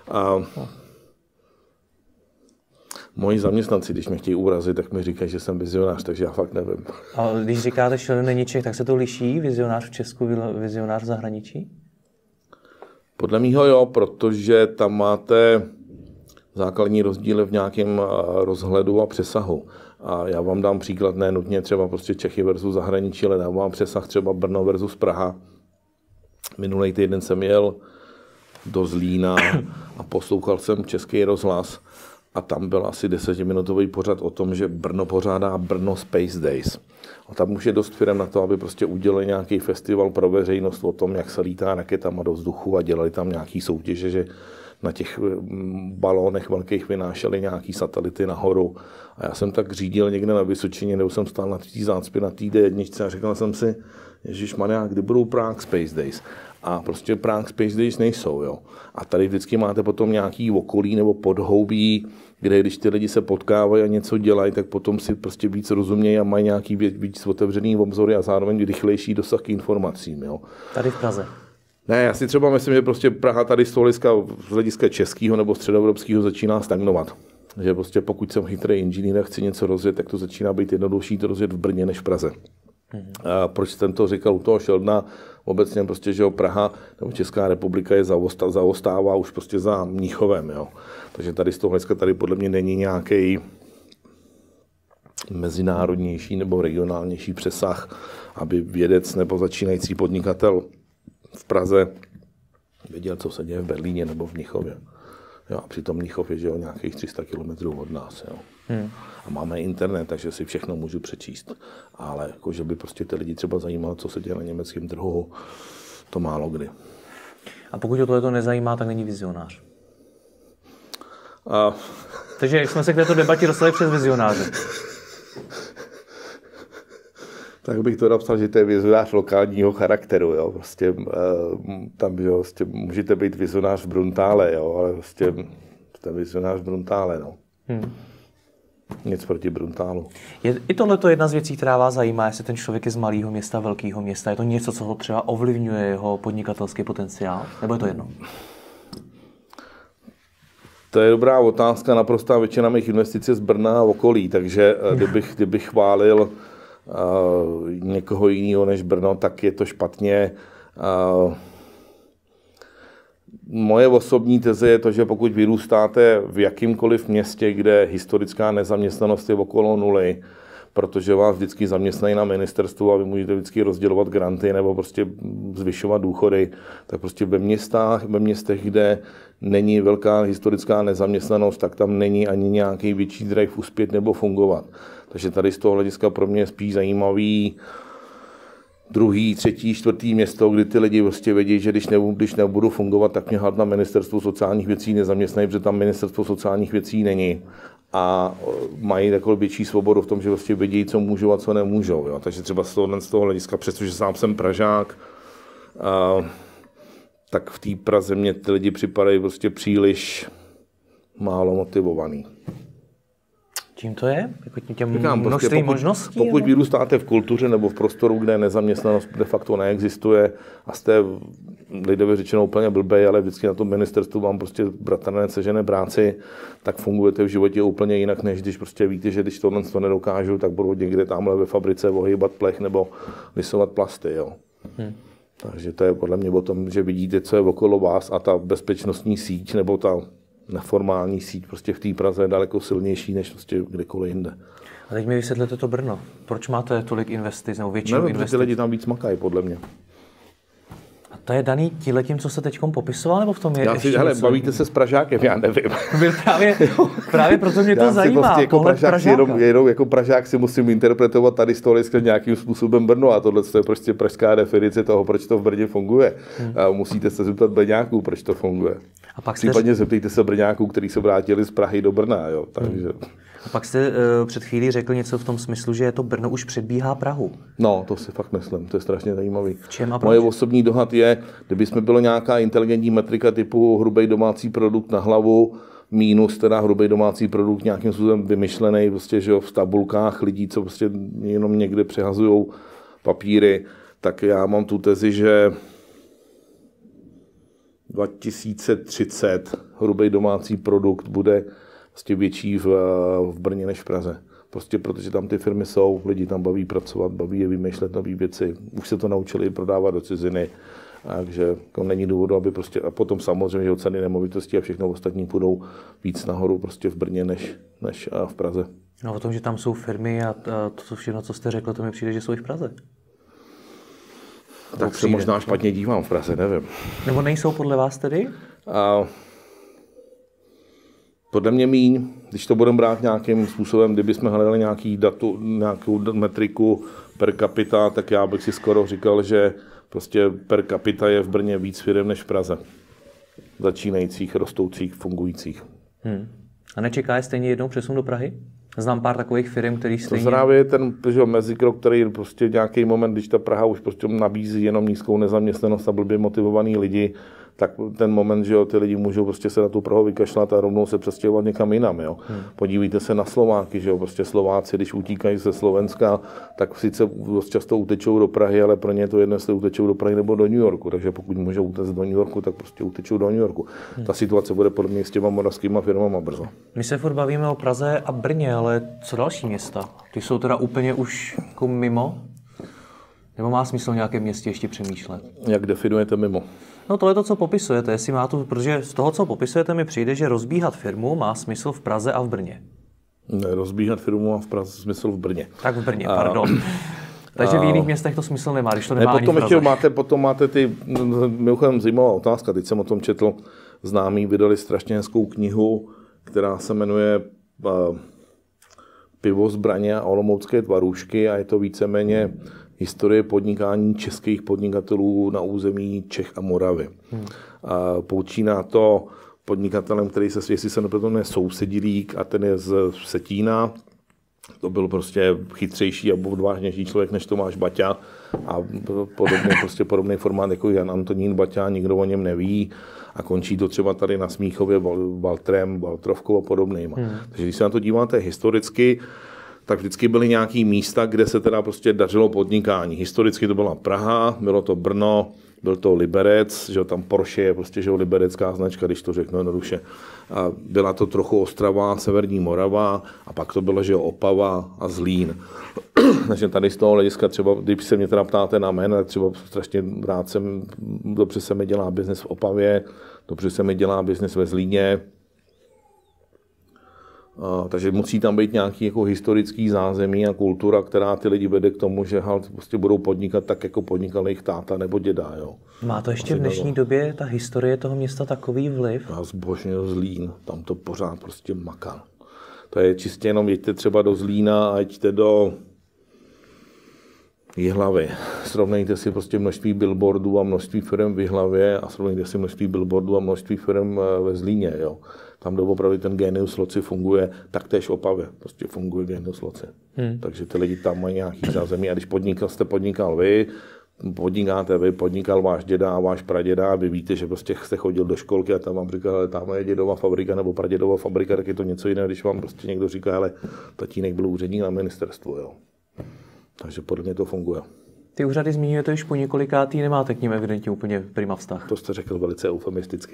S2: Moji zaměstnanci, když mě chtějí urazit, tak mi říkají, že jsem vizionář, takže já fakt nevím.
S1: A když říkáte Sheldon není Čech, tak se to liší? Vizionář v Česku, vizionář v zahraničí?
S2: Podle mýho jo, protože tam máte základní rozdíly v nějakém rozhledu a přesahu. A já vám dám příklad, ne nutně třeba prostě Čechy versus zahraničí, ale dám vám přesah třeba Brno versus Praha. Minulý týden jsem jel do Zlína a poslouchal jsem Český rozhlas a tam byl asi 10minutový pořad o tom, že Brno pořádá Brno Space Days. A tam už je dost firem na to, aby prostě udělali nějaký festival pro veřejnost o tom, jak se lítá raketama do vzduchu a dělali tam nějaký soutěže, že na těch balónech velkých vynášeli nějaký satelity nahoru. A já jsem tak řídil někde na Vysočině, kde jsem stál na té zácpě na té D1 a říkal jsem si, ježišmarja, kdy budou Prague Space Days? A prostě Prague Space Days nejsou, jo. A tady vždycky máte potom nějaký okolí nebo podhoubí, kde když ty lidi se potkávají a něco dělají, tak potom si prostě víc rozumějí a mají nějaký víc otevřený obzory a zároveň rychlejší dosah k informacím, jo.
S1: Tady v Praze.
S2: Ne, já si třeba myslím, že prostě Praha tady z hlediska českého nebo středoevropského začíná stagnovat. Že prostě pokud jsem chytrý inženýr a chci něco rozjet, tak to začíná být jednodušší to rozjet v Brně než v Praze. A proč jsem to říkal u toho Sheldona? Obecně prostě, že Praha nebo Česká republika je zaostává už prostě za Mnichovem, jo. Takže tady z toho hlediska tady podle mě není nějaký mezinárodnější nebo regionálnější přesah, aby vědec nebo začínající podnikatel v Praze věděl, co se děje v Berlíně nebo v Mnichově. Jo, a přitom Mnichov je že nějakých 300 kilometrů od nás. Jo. A máme internet, takže si všechno můžu přečíst. Ale jako, že by prostě ty lidi třeba zajímalo, co se děje na německém trhu, to málo kdy.
S1: A pokud ho tohle nezajímá, tak není vizionář? Takže jsme se k této debatě dostali přes vizionáře.
S2: Tak bych to napsal, že to je vizionář lokálního charakteru. Jo. Prostě, tam jo, prostě můžete být vizionář v Bruntále, jo, ale prostě jste vizionář v Bruntále. No. Nic proti Bruntálu.
S1: Je i tohle jedna z věcí, která vás zajímá, jestli ten člověk je z malého města, velkého města. Je to něco, co ho třeba ovlivňuje jeho podnikatelský potenciál? Nebo je to jedno?
S2: To je dobrá otázka. Naprostá většina mých investic je z Brna a okolí, takže kdybych chválil někoho jiného než Brno, tak je to špatně. Moje osobní teze je to, že pokud vyrůstáte v jakýmkoliv městě, kde historická nezaměstnanost je okolo nuly, protože vás vždycky zaměstnají na ministerstvu a vy můžete vždycky rozdělovat granty nebo prostě zvyšovat důchody, tak prostě ve městech, kde není velká historická nezaměstnanost, tak tam není ani nějaký větší drive uspět nebo fungovat. Takže tady z toho hlediska pro mě je spíš zajímavý druhý, třetí, čtvrtý město, kdy ty lidi prostě vědí, že když nebudu fungovat, tak mě na ministerstvu sociálních věcí nezaměstnají, protože tam ministerstvo sociálních věcí není. A mají takovou větší svobodu v tom, že prostě vědí, co můžou a co nemůžou. Jo. Takže třeba z toho hlediska, přestože sám jsem Pražák, tak v té Praze mě ty lidi připadají prostě příliš málo motivovaný.
S1: Čím to je? Těm množství možností?
S2: Pokud vyrůstáte v kultuře nebo v prostoru, kde nezaměstnanost de facto neexistuje a jste lidově řečeno úplně blbej, ale vždycky na tom ministerstvu vám prostě bratranec sežene práci, tak fungujete v životě úplně jinak, než když prostě víte, že když tohle to nedokážu, tak budu někde tamhle ve fabrice ohýbat plech nebo lisovat plasty. Jo. Takže to je podle mě o tom, že vidíte, co je okolo vás a ta bezpečnostní síť nebo ta neformální síť prostě v té Praze je daleko silnější než prostě kdekoliv jinde.
S1: A teď mi vysvětlete to Brno. Proč máte tolik investic nebo většinu investic?
S2: Ty lidi tam víc makají, podle mě.
S1: A to je daný tímhletím, co se teď popisoval, nebo v tom je
S2: bavíte se s Pražákem, já nevím.
S1: Právě proto mě to zajímá.
S2: Prostě jako Pražák si musím interpretovat tady z toho nějakým způsobem Brno a tohle je prostě pražská definice toho, proč to v Brně funguje. A musíte se zeptat Brňáků, proč to funguje. Případně zeptejte se Brňáků, kteří se vrátili z Prahy do Brna. Jo, takže...
S1: A pak jste před chvílí řekl něco v tom smyslu, že to Brno už předbíhá Prahu.
S2: No, to si fakt myslím, to je strašně zajímavý.
S1: V čem a proč?
S2: Moje osobní dohad je, kdybychom bylo nějaká inteligentní metrika typu hrubý domácí produkt na hlavu, mínus teda hrubý domácí produkt nějakým způsobem vymyšlený prostě, že jo, v tabulkách lidí, co prostě jenom někde přehazují papíry, tak já mám tu tezi, že 2030 hrubý domácí produkt bude vlastně větší v Brně než v Praze. Prostě protože tam ty firmy jsou, lidi tam baví pracovat, baví je vymýšlet nové věci. Už se to naučili prodávat do ciziny, takže není důvodu, aby prostě, a potom samozřejmě, že ceny nemovitosti a všechno ostatní půjdou víc nahoru prostě v Brně než v Praze.
S1: No o tom, že tam jsou firmy a to všechno, co jste řekl, to mi přijde, že jsou i v Praze.
S2: Tak se možná špatně dívám v Praze, nevím.
S1: Nebo nejsou podle vás tedy?
S2: Podle mě míň, když to budeme brát nějakým způsobem, kdybychom hledali nějakou metriku per capita, tak já bych si skoro říkal, že prostě per capita je v Brně víc firem než v Praze. Začínajících, rostoucích, fungujících.
S1: A nečeká je stejně jednou přesun do Prahy? Znám pár takových firm, který stejně...
S2: To právě je ten mezikrok, který prostě nějaký moment, když ta Praha už prostě nabízí jenom nízkou nezaměstnanost a blbě motivovaný lidi, tak ten moment, že jo, ty lidi můžou prostě se na tu Prahu vykašlat a rovnou se přestěhovat někam jinam, jo. Podívejte se na Slováky, že jo, prostě Slováci, když utíkají ze Slovenska, tak sice dost často utečou do Prahy, ale pro ně je to jedno, jestli utečou do Prahy nebo do New Yorku, takže pokud můžou utéct do New Yorku, tak prostě utečou do New Yorku. Ta situace bude podle mě s těma moravskýma firmama brzo.
S1: My se furt bavíme o Praze a Brně, ale co další města? Ty jsou teda úplně už jako mimo? Nebo má smysl v nějakém městě ještě přemýšlet?
S2: Jak definujete mimo?
S1: No to je to, co popisujete, jestli má tu, protože z toho, co popisujete, mi přijde, že rozbíhat firmu má smysl v Praze a v Brně. Ne,
S2: rozbíhat firmu má v Praze smysl v Brně.
S1: Tak v Brně, pardon. Takže v jiných městech to smysl nemá, když to nemá ani v Praze.
S2: Potom máte ty, mimochodem zajímavá otázka, teď jsem o tom četl, známí vydali strašně hezkou knihu, která se jmenuje Pivo, zbraně a olomoucké tvarůžky a je to víceméně historie podnikání českých podnikatelů na území Čech a Moravy. Počíná to podnikatelem, který jestli se nepletne, Sousedilík a ten je z Vsetína. To byl prostě chytřejší a odvážnější člověk než Tomáš Baťa a podobný formát jako Jan Antonín Baťa, nikdo o něm neví a končí to třeba tady na Smíchově Waltrem, Waltrovkou a podobnýma. Takže když se na to díváte historicky, tak vždycky byly nějaký místa, kde se teda prostě dařilo podnikání. Historicky to byla Praha, bylo to Brno, byl to Liberec, že tam Porsche je prostě že liberecká značka, když to řeknu jednoduše. A byla to trochu Ostrava, Severní Morava a pak to bylo že Opava a Zlín. Takže tady z toho hlediska třeba, když se mě teda ptáte na jméno, tak třeba strašně rád dobře se mi dělá biznes v Opavě, dobře se mi dělá biznes ve Zlíně. Takže musí tam být nějaký jako historický zázemí a kultura, která ty lidi vede k tomu, že prostě budou podnikat tak, jako podnikal jejich táta nebo děda. Jo.
S1: Má to ještě v dnešní době ta historie toho města takový vliv?
S2: Já zbožňuji Zlín, tam to pořád prostě maká. To je čistě jenom, jeďte třeba do Zlína a jeďte do Jihlavy. Srovnejte si prostě množství billboardů a množství firm v Jihlavě a srovnejte si množství billboardů a množství firm ve Zlíně. Jo. Tam doopravdy ten Genius Loci funguje, taktéž v Opavě prostě funguje Genius Loci. Takže ty lidi tam mají nějaký zázemí a když jste podnikal vy, podnikal váš děda a váš praděda a vy víte, že prostě jste chodil do školky a tam vám říkal, ale tam je dědova fabrika nebo pradědova fabrika, tak je to něco jiného, když vám prostě někdo říká, ale tatínek byl úředník na ministerstvu. Jo. Takže podle mě to funguje.
S1: Ty úřady zmiňujete už po několikátý, nemáte k nim evidentně úplně prima vztah.
S2: To jste řekl velice eufemisticky.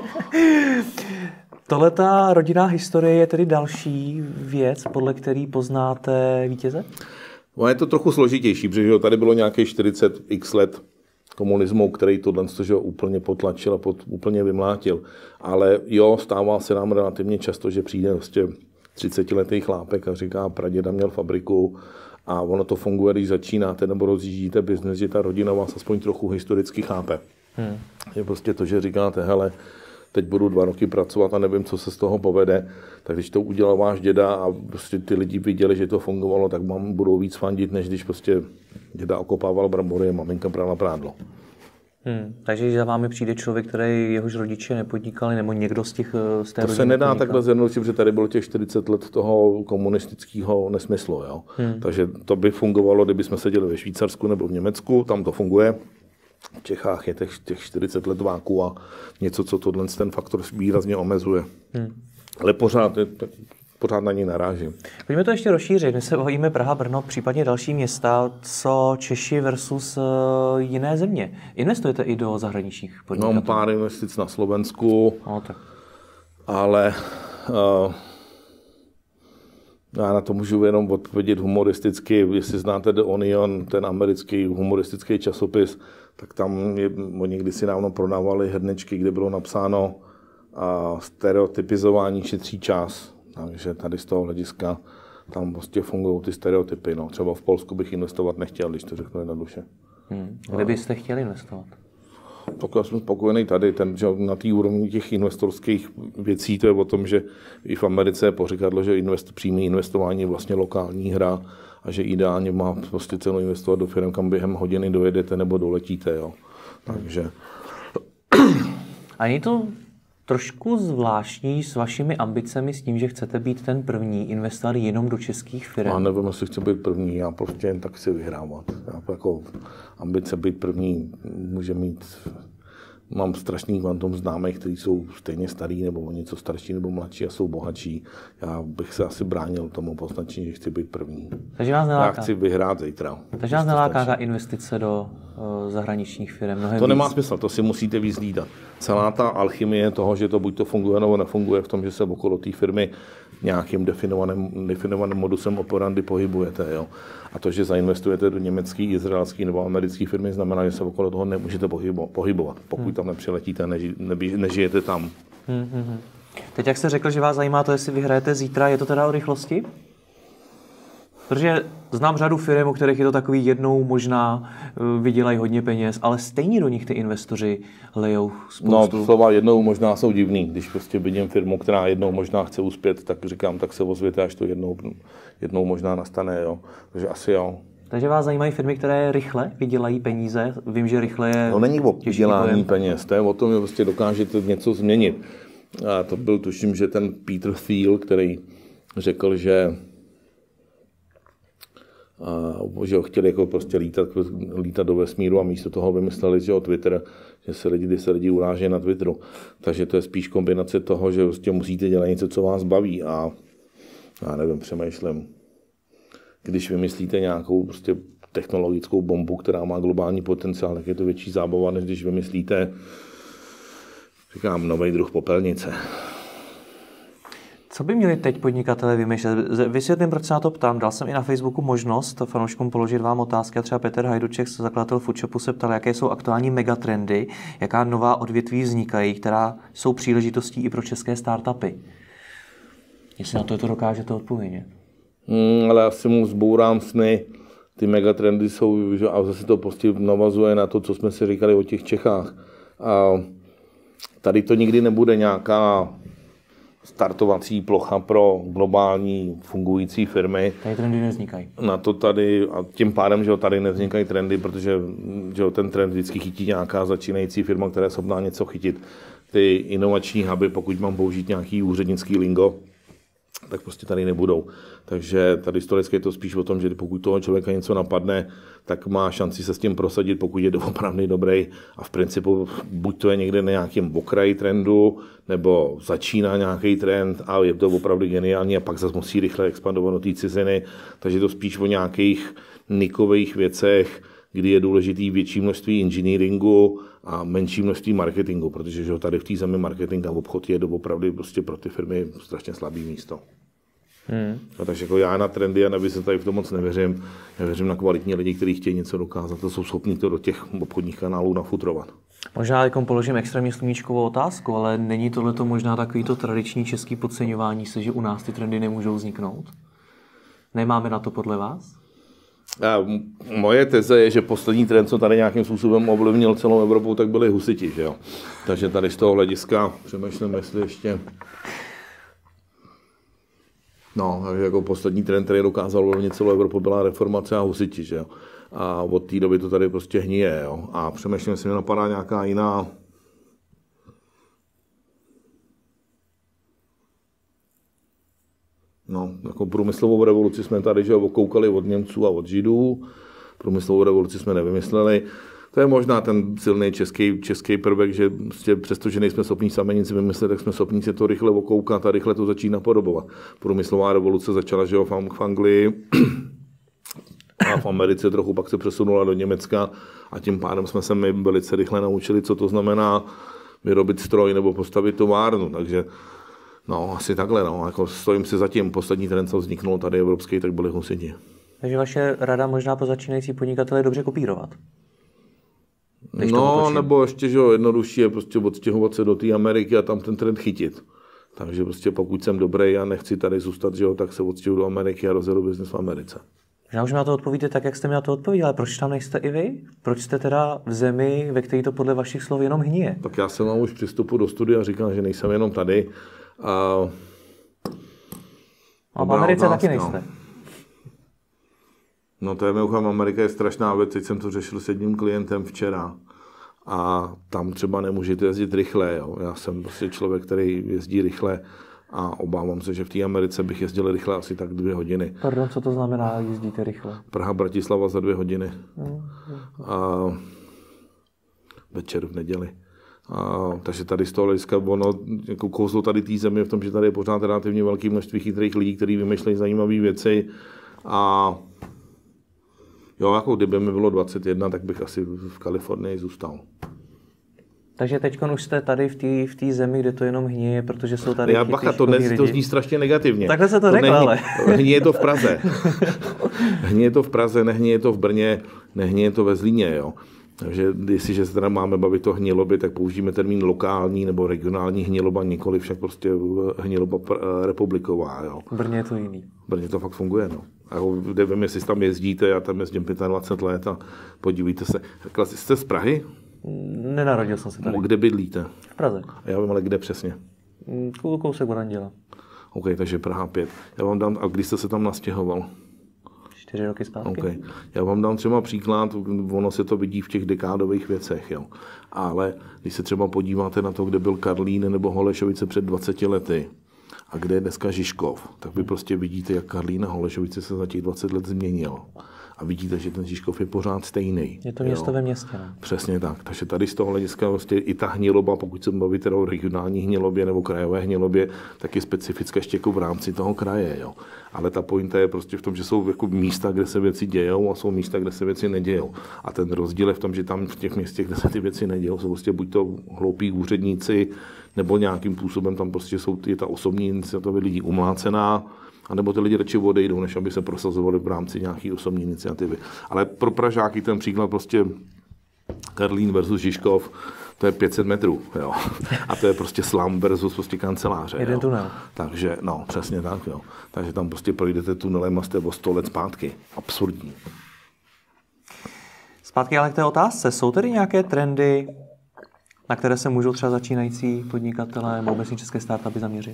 S1: Tohletá rodinná historie je tedy další věc, podle který poznáte vítěze?
S2: No, je to trochu složitější, protože tady bylo nějakých 40x let komunismu, který tohle úplně potlačil a úplně vymlátil. Ale jo, stává se nám relativně často, že přijde vlastně 30letý chlápek a říká, praděda měl fabriku a ono to funguje, když začínáte nebo rozjíždíte biznes, že ta rodina vás aspoň trochu historicky chápe. Je prostě to, že říkáte, hele, teď budu 2 roky pracovat a nevím, co se z toho povede, tak když to udělal váš děda a prostě ty lidi viděli, že to fungovalo, tak vám budou víc fandit, než když prostě děda okopával brambory a maminka prala prádlo.
S1: Takže když za vámi přijde člověk, který jehož rodiče nepodnikali, nebo někdo z té rodiny.
S2: To se nedá takhle zjednodušit, protože tady bylo těch 40 let toho komunistického nesmyslu. Jo? Takže to by fungovalo, kdyby jsme seděli ve Švýcarsku nebo v Německu, tam to funguje. V Čechách je těch 40 let váku a něco, co ten faktor výrazně omezuje. Ale pořád na ní narážím.
S1: Pojďme to ještě rozšířit. My se bavíme Praha, Brno, případně další města. Co Češi versus jiné země? Investujete i do zahraničních podnikatelů?
S2: Mám pár investic na Slovensku,
S1: tak.
S2: ale já na to můžu jenom odpovědět humoristicky. Jestli znáte The Onion, ten americký humoristický časopis, tak tam oni kdysi dávno prodávali hrdnečky, kde bylo napsáno stereotypizování šetří čas. Takže tady z toho hlediska tam prostě fungují ty stereotypy. No. Třeba v Polsku bych investovat nechtěl, když to řeknu jednoduše.
S1: Kde byste chtěli investovat?
S2: Tak já jsem spokojený tady. Že na té úrovni těch investorských věcí to je o tom, že i v Americe je pořekadlo, že přímé investování je vlastně lokální hra a že ideálně má prostě cenu investovat do firm, kam během hodiny dojedete nebo doletíte. Jo. Takže...
S1: A je to trošku zvláštní s vašimi ambicemi, s tím, že chcete být ten první, investovat jenom do českých firm?
S2: Já nevím, jestli chci být první, já prostě jen tak chci vyhrávat. Já jako ambice být první může mít... Mám strašný kvantum známých, kteří jsou stejně starý nebo o něco starší nebo mladší a jsou bohatší. Já bych se asi bránil tomu poznačení, že chci být první.
S1: Takže vás neláká.
S2: Já chci vyhrát zítra.
S1: Takže vás neláká ta investice do zahraničních firm?
S2: To nemá smysl, to si musíte vyzlídat. Celá ta alchymie toho, že to buď to funguje nebo nefunguje v tom, že se okolo té firmy nějakým definovaným modusem operandi pohybujete. Jo? A to, že zainvestujete do německé, izraelské nebo americké firmy, znamená, že se okolo toho nemůžete pohybovat, pokud tam nepřiletíte, nežijete tam.
S1: Teď, jak jste řekl, že vás zajímá to, jestli vyhrajete zítra, je to teda o rychlosti? Protože znám řadu firm, u kterých je to takový jednou možná vydělají hodně peněz, ale stejně do nich ty investoři lejou spoustu.
S2: No, slova jednou možná jsou divný. Když prostě vidím firmu, která jednou možná chce uspět, tak říkám, tak se ozvěte, až to jednou možná nastane. Jo. Takže asi jo.
S1: Takže vás zajímají firmy, které rychle vydělají peníze? Vím, že rychle je...
S2: No není o vydělání peněz, to je o tom, že prostě dokážete něco změnit. A to byl, tuším, že ten Peter Thiel, který řekl, že ho chtěli jako prostě lítat do vesmíru a místo toho vymysleli, že Twitter, že se lidi urážejí na Twitteru. Takže to je spíš kombinace toho, že prostě musíte dělat něco, co vás baví a já nevím, přemýšlím. Když vymyslíte nějakou prostě technologickou bombu, která má globální potenciál, tak je to větší zábava, než když vymyslíte, říkám, nový druh popelnice.
S1: Co by měli teď podnikatelé vymýšlet? Vysvětlím, proč se na to ptám. Dal jsem i na Facebooku možnost fanouškům položit vám otázky a třeba Petr Hajduček, zakladatel Foodshopu, se ptal, jaké jsou aktuální megatrendy, jaká nová odvětví vznikají, která jsou příležitostí i pro české startupy. Jestli na to dokážete odpovědět.
S2: Ale asi mu zbourám sny. Ty megatrendy jsou, že, a zase to prostě navazuje na to, co jsme si říkali o těch Čechách. A tady to nikdy nebude nějaká startovací plocha pro globální fungující firmy.
S1: Tady trendy nevznikají.
S2: Na to tady, a tím pádem, že tady nevznikají trendy, protože že ten trend vždycky chytí nějaká začínající firma, která je schopná něco chytit. Ty inovační huby, pokud mám použít nějaký úřednický lingo, tak prostě tady nebudou. Takže tady historicky je to spíš o tom, že pokud toho člověka něco napadne, tak má šanci se s tím prosadit, pokud je opravdu dobrý. A v principu buď to je někde na nějakém okraji trendu, nebo začíná nějaký trend a je to opravdu geniální a pak zase musí rychle expandovat do té ciziny. Takže to spíš o nějakých nikových věcech, kdy je důležitý větší množství engineeringu a menší množství marketingu, protože že tady v té zemi marketing a obchod je opravdu prostě pro ty firmy strašně slabý místo. A takže jako já na trendy a na vize tady v tom moc nevěřím. Já věřím na kvalitní lidi, kteří chtějí něco dokázat, to jsou schopní to do těch obchodních kanálů nafutrovat.
S1: Možná jako položím extrémně sluníčkovou otázku, ale není tohleto možná takovýto tradiční český podceňování se, že u nás ty trendy nemůžou vzniknout? Nemáme na to podle vás?
S2: A moje teze je, že poslední trend, co tady nějakým způsobem ovlivnil celou Evropu, tak byli husiti, že jo. Takže tady z toho hlediska přemýšlím, jestli ještě... No, takže jako poslední trend, který dokázal ovlivnit celou Evropu, byla reformace a husiti, že jo. A od té doby to tady prostě hníje, jo. A přemýšlím, jestli mi napadá nějaká jiná... No, jako průmyslovou revoluci jsme tady, že koukali od Němců a od Židů. Průmyslovou revoluci jsme nevymysleli. To je možná ten silný český prvek, že prostě přestože nejsme schopní sami nic vymyslet, tak jsme schopní se to rychle okoukat a rychle to začít napodobovat. Průmyslová revoluce začala, že jo, v Anglii a v Americe trochu, pak se přesunula do Německa a tím pádem jsme se my velice rychle naučili, co to znamená vyrobit stroj nebo postavit továrnu. Takže no, asi takhle, no. Jako stojím si za tím. Poslední trend, co vzniknul tady evropský, tak byli husiti.
S1: Takže vaše rada možná pro začínající podnikatele je dobře kopírovat?
S2: No, nebo ještě, že jednodušší je prostě odstěhovat se do té Ameriky a tam ten trend chytit. Takže prostě pokud jsem dobrý a nechci tady zůstat, že jo, tak se odstěhuji do Ameriky a rozjedu biznes v Americe.
S1: Já už mi na to odpovíte tak, jak jste mi na to odpověděli, ale proč tam nejste i vy? Proč jste teda v zemi, ve které to podle vašich slov jenom hníje?
S2: Tak já jsem vám už přistupu do studia a říkám, že nejsem jenom tady.
S1: A v Americe taky nejste.
S2: No to je mimochodem, Amerika je strašná věc, teď jsem to řešil s jedním klientem včera a tam třeba nemůžete jezdit rychle, jo. Já jsem prostě člověk, který jezdí rychle a obávám se, že v té Americe bych jezdil rychle asi tak 2 hodiny.
S1: Pardon, co to znamená, jezdíte rychle?
S2: Praha, Bratislava za 2 hodiny. A večer v neděli. Takže tady z toho hlediska ono, jako kouzlo tady té země v tom, že tady je pořád relativně velké množství chytrých lidí, kteří vymýšlejí zajímavé věci a jo, jako kdyby mi bylo 21, tak bych asi v Kalifornii zůstal.
S1: Takže teď už jste tady v té zemi, kde to jenom hníje, protože jsou tady
S2: chytrý, bacha, to zní strašně negativně.
S1: Takhle se to řekl, ale.
S2: Hníje to v Praze. Hníje to v Praze, nehníje to v Brně, nehníje to ve Zlíně, jo. Takže jestliže se teda máme bavit o hniloby, tak použijeme termín lokální nebo regionální hniloba, nikoli však prostě hniloba republiková. Jo.
S1: V Brně je to jiný.
S2: V Brně to fakt funguje. No. A nevím, jestli tam jezdíte, já tam jezdím 25 let a podívejte se. Jste z Prahy?
S1: Nenarodil jsem se tady.
S2: Kde bydlíte?
S1: V Praze.
S2: Já vím, ale kde přesně?
S1: Kousek od Anděla.
S2: OK, takže Praha 5. Já vám dám, a kdy jste se tam nastěhoval?
S1: 4 roky zpátky.
S2: Okay. Já vám dám třeba příklad, ono se to vidí v těch dekádových věcech, jo. Ale když se třeba podíváte na to, kde byl Karlín nebo Holešovice před 20 lety a kde je dneska Žižkov, tak vy prostě vidíte, jak Karlín a Holešovice se za těch 20 let změnil. A vidíte, že ten Žižkov je pořád stejný.
S1: Je to město ve městě. No?
S2: Přesně tak. Takže tady z toho hlediska vlastně i ta hniloba, pokud se baví teda o regionální hnilobě nebo krajové hnilobě, tak je specifická ještě jako v rámci toho kraje. Jo. Ale ta pointa je prostě v tom, že jsou jako místa, kde se věci dějou a jsou místa, kde se věci nedějou. A ten rozdíl je v tom, že tam v těch městech, kde se ty věci nedějou, jsou prostě buď to hloupí úředníci, nebo nějakým způsobem tam prostě je ta osobní iniciativa lidí umlácená, anebo ty lidi radši odejdou, než aby se prosazovali v rámci nějaké osobní iniciativy. Ale pro Pražáky ten příklad prostě Karlín versus Žižkov, to je 500 metrů, jo. A to je prostě slam versus prostě kanceláře.
S1: Jeden tunel.
S2: Takže, no, přesně tak, jo. Takže tam prostě projdete tunelem a jste o 100 let zpátky. Absurdní.
S1: Zpátky ale k té otázce. Jsou tedy nějaké trendy, na které se můžou třeba začínající podnikatelé nebo obecně české startupy zaměřit?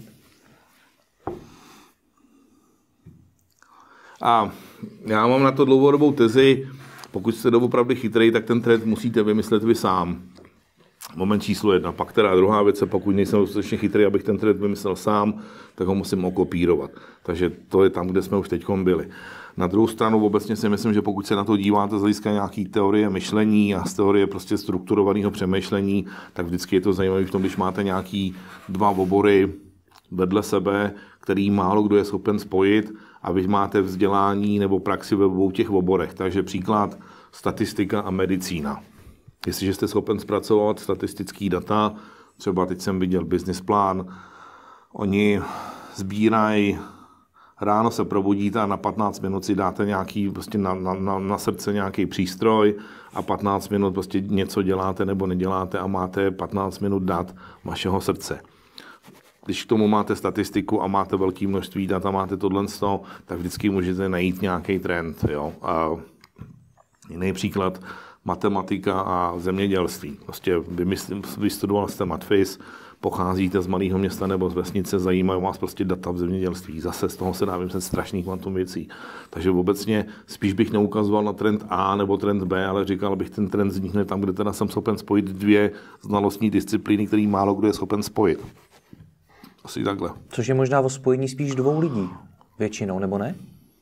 S2: A já mám na to dlouhodobou tezi, pokud jste doopravdy chytrý, tak ten trend musíte vymyslet vy sám. Moment číslo 1. Pak teda druhá věc, pokud nejsem dostatečně chytrý, abych ten trend vymyslel sám, tak ho musím okopírovat. Takže to je tam, kde jsme už teď byli. Na druhou stranu obecně si myslím, že pokud se na to díváte z hlediska nějaký teorie myšlení a z teorie prostě strukturovaného přemýšlení, tak vždycky je to zajímavé v tom, když máte nějaký 2 obory vedle sebe, který málo kdo je schopen spojit, a vy máte vzdělání nebo praxi ve obou těch oborech. Takže příklad statistika a medicína. Jestliže jste schopen zpracovat statistický data, třeba teď jsem viděl business plán, oni sbírají, ráno se probudíte a na 15 minut si dáte nějaký, prostě na srdce nějaký přístroj a 15 minut prostě něco děláte nebo neděláte a máte 15 minut dat vašeho srdce. Když k tomu máte statistiku a máte velké množství dat a máte tohle, tak vždycky můžete najít nějaký trend. Jo? A jiný příklad, matematika a zemědělství. Prostě vystudoval jste matfis, pocházíte z malého města nebo z vesnice, zajímají vás prostě data v zemědělství. Zase z toho se dá vymyslet strašný kvantum věcí. Takže obecně spíš bych neukazoval na trend A nebo trend B, ale říkal bych, ten trend vznikne tam, kde teda jsem schopen spojit 2 znalostní disciplíny, které málo kdo je schopen spojit. Asi takhle.
S1: Což je možná o spojení spíš 2 lidí většinou, nebo ne?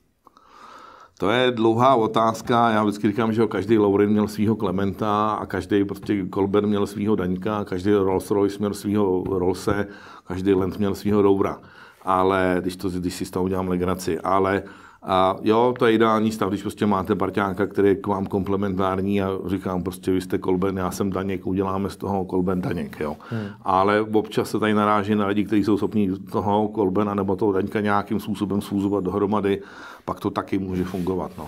S2: To je dlouhá otázka. Já vždycky říkám, že každý Laurin měl svého Klementa a každý prostě Kolben měl svého Daňka, každý Rolls Royce měl svého Rollse, každý Land měl svého Rovera. Ale když si z toho udělám legraci. Ale jo, to je ideální stav, když prostě máte parťáka, který je k vám komplementární a říkám prostě, vy jste Kolben, já jsem Daněk, uděláme z toho Kolben Daněk, jo. Ale občas se tady naráží na lidi, kteří jsou schopni toho Kolbena nebo toho Daňka nějakým způsobem sfúzovat dohromady, pak to taky může fungovat, no.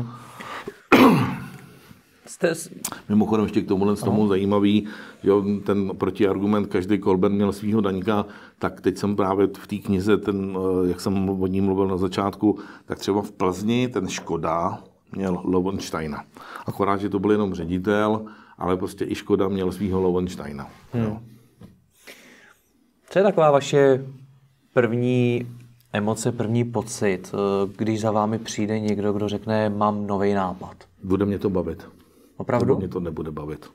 S2: Mimochodem ještě k tomu zajímavý, že ten protiargument, každý Kolben měl svýho Daňka, tak teď jsem právě v té knize, jak jsem o ní mluvil na začátku, tak třeba v Plzni ten Škoda měl Lowensteina. Akorát, že to byl jenom ředitel, ale prostě i Škoda měl svýho Lowensteina.
S1: Co je taková vaše první emoce, první pocit, když za vámi přijde někdo, kdo řekne, mám nový nápad?
S2: Bude mě to bavit.
S1: Opravdu?
S2: Mě to nebude bavit.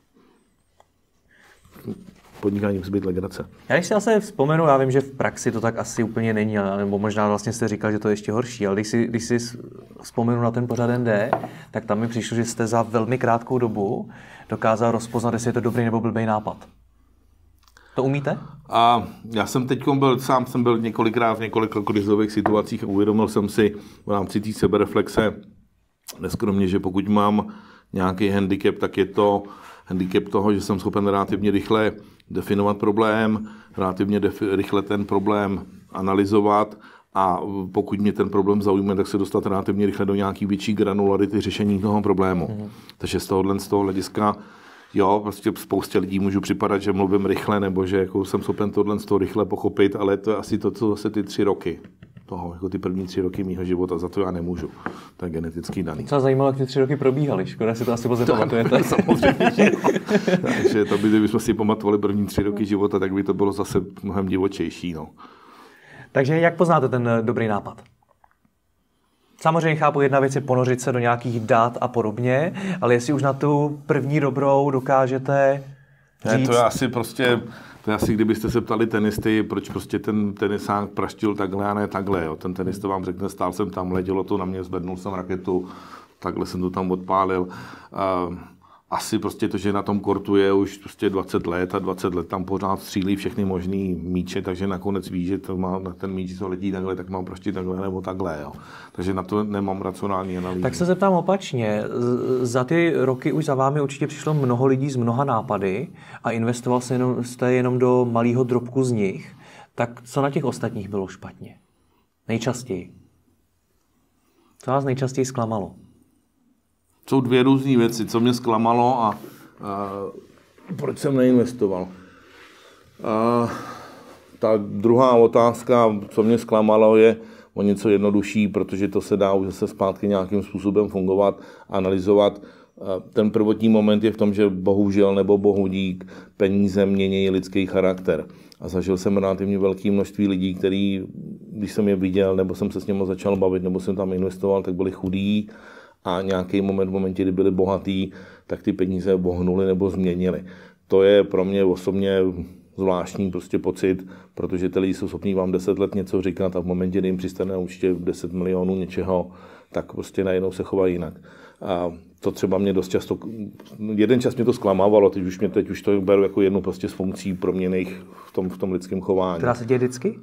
S2: Podnikání musí být legrace.
S1: Já když si asi vzpomenu, já vím, že v praxi to tak asi úplně není, nebo možná vlastně jste říkal, že to je ještě horší, ale když si vzpomenu na ten pořad ND, tak tam mi přišlo, že jste za velmi krátkou dobu dokázal rozpoznat, jestli je to dobrý nebo blbý nápad. To umíte?
S2: A já jsem teď sám jsem byl několikrát v několika krizových situacích a uvědomil jsem si v rámci té sebereflexe neskromně, že pokud mám nějaký handicap, tak je to handicap toho, že jsem schopen relativně rychle definovat problém, relativně rychle ten problém analyzovat a pokud mě ten problém zaujme, tak se dostat relativně rychle do nějaký větší granularity řešení toho problému. Takže z toho hlediska jo, prostě spoustě lidí můžu připadat, že mluvím rychle, nebo že jako jsem schopen tohle z toho rychle pochopit, ale to je asi to, co zase ty 3 roky toho, jako ty první 3 roky mýho života, za to já nemůžu. To je geneticky daný.
S1: Co zajímalo, jak ty 3 roky probíhaly, škoda si to asi moc nepamatujete.
S2: Samozřejmě. Takže to by, kdybychom si pamatovali první 3 roky života, tak by to bylo zase mnohem divočejší. No.
S1: Takže jak poznáte ten dobrý nápad? Samozřejmě chápu, jedna věc je ponořit se do nějakých dat a podobně, ale jestli už na tu první dobrou dokážete říct...
S2: Ne, to je asi, kdybyste se ptali tenisty, proč prostě ten tenisák praštil takhle a ne takhle. Jo. Ten tenista vám řekne, stál jsem tam, letělo to na mě, zvednul jsem raketu, takhle jsem to tam odpálil. Asi prostě to, že na tom kortu je už prostě 20 let a 20 let tam pořád střílí všechny možný míče, takže nakonec ví, že to má, na ten míč, co letí takhle, tak mám prostě takhle nebo takhle. Jo. Takže na to nemám racionální analýzu.
S1: Tak se zeptám opačně. Za ty roky už za vámi určitě přišlo mnoho lidí z mnoha nápady a investoval jste jenom do malého drobku z nich. Tak co na těch ostatních bylo špatně? Nejčastěji. Co vás nejčastěji zklamalo?
S2: Jsou dvě různé věci, co mě zklamalo a proč jsem neinvestoval. Ta druhá otázka, co mě zklamalo, je o něco jednodušší, protože to se dá už zase zpátky nějakým způsobem fungovat, analyzovat. Ten prvotní moment je v tom, že bohužel nebo bohu dík peníze mění lidský charakter. A zažil jsem relativně velké množství lidí, který, když jsem je viděl, nebo jsem se s nimi začal bavit, nebo jsem tam investoval, tak byli chudí, a nějaký moment, v momentě, kdy byli bohatý, tak ty peníze bohnuly nebo změnily. To je pro mě osobně zvláštní prostě pocit, protože ty lidi jsou schopní vám 10 let něco říkat a v momentě, kdy jim přistane na účtě 10 milionů něčeho, tak prostě najednou se chovají jinak. A to třeba mě dost často, jeden čas mě to zklamávalo, teď už to beru jako jednu prostě z funkcí proměnných v tom lidském chování.
S1: Která se děje vždycky?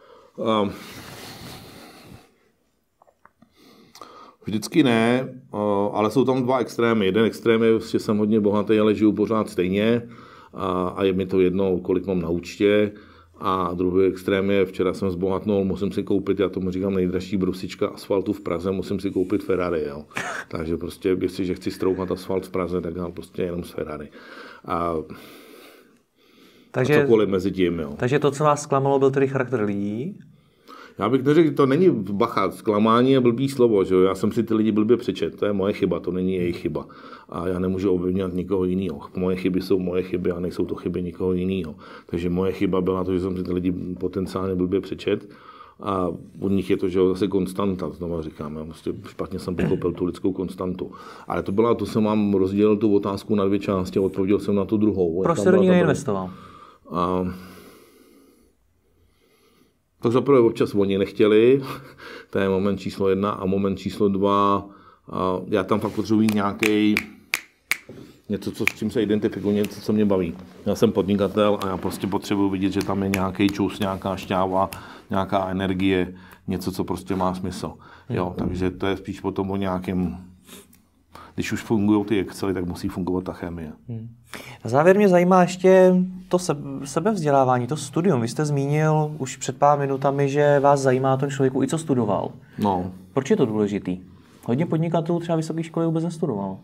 S2: Vždycky ne, ale jsou tam dva extrémy. Jeden extrém je, že jsem hodně bohatý, ale žiju pořád stejně a je mi to jedno, kolik mám na účtě. A druhý extrém je, včera jsem zbohatnul, musím si koupit, já tomu říkám nejdražší brusička asfaltu v Praze, musím si koupit Ferrari. Jo. Takže prostě, jestliže chci strouhat asfalt v Praze, tak já prostě jenom z Ferrari. A cokoliv mezi tím. Jo.
S1: Takže to, co vás zklamalo, byl tedy charakter lidí?
S2: Já bych neřekl, to není bacha, zklamání je blbý slovo, že jo? Já jsem si ty lidi blbě přečet, to je moje chyba, to není jejich chyba. A já nemůžu obviňovat nikoho jiného. Moje chyby jsou moje chyby a nejsou to chyby nikoho jiného. Takže moje chyba byla to, že jsem si ty lidi potenciálně blbě přečet a u nich je to, že jo, zase konstanta, znovu říkám, já prostě špatně jsem pochopil tu lidskou konstantu. Ale to jsem vám rozdělil tu otázku na dvě části a odpověděl jsem na tu druhou.
S1: Proč jste do ní neinvestoval?
S2: Tak zaprvé občas oni nechtěli, to je moment číslo 1 a moment číslo 2, já tam fakt potřebuji něco, s čím se identifikuji, něco, co mě baví. Já jsem podnikatel a já prostě potřebuji vidět, že tam je nějaký čus, nějaká šťáva, nějaká energie, něco, co prostě má smysl. Jo, takže to je spíš potom o nějakém, když už fungují ty Excely, tak musí fungovat ta chemie.
S1: Na závěr mě zajímá ještě to sebevzdělávání, to studium. Vy jste zmínil už před pár minutami, že vás zajímá ten člověku i co studoval.
S2: No.
S1: Proč je to důležitý? Hodně podnikatelů třeba vysoké školy vůbec nestudovalo.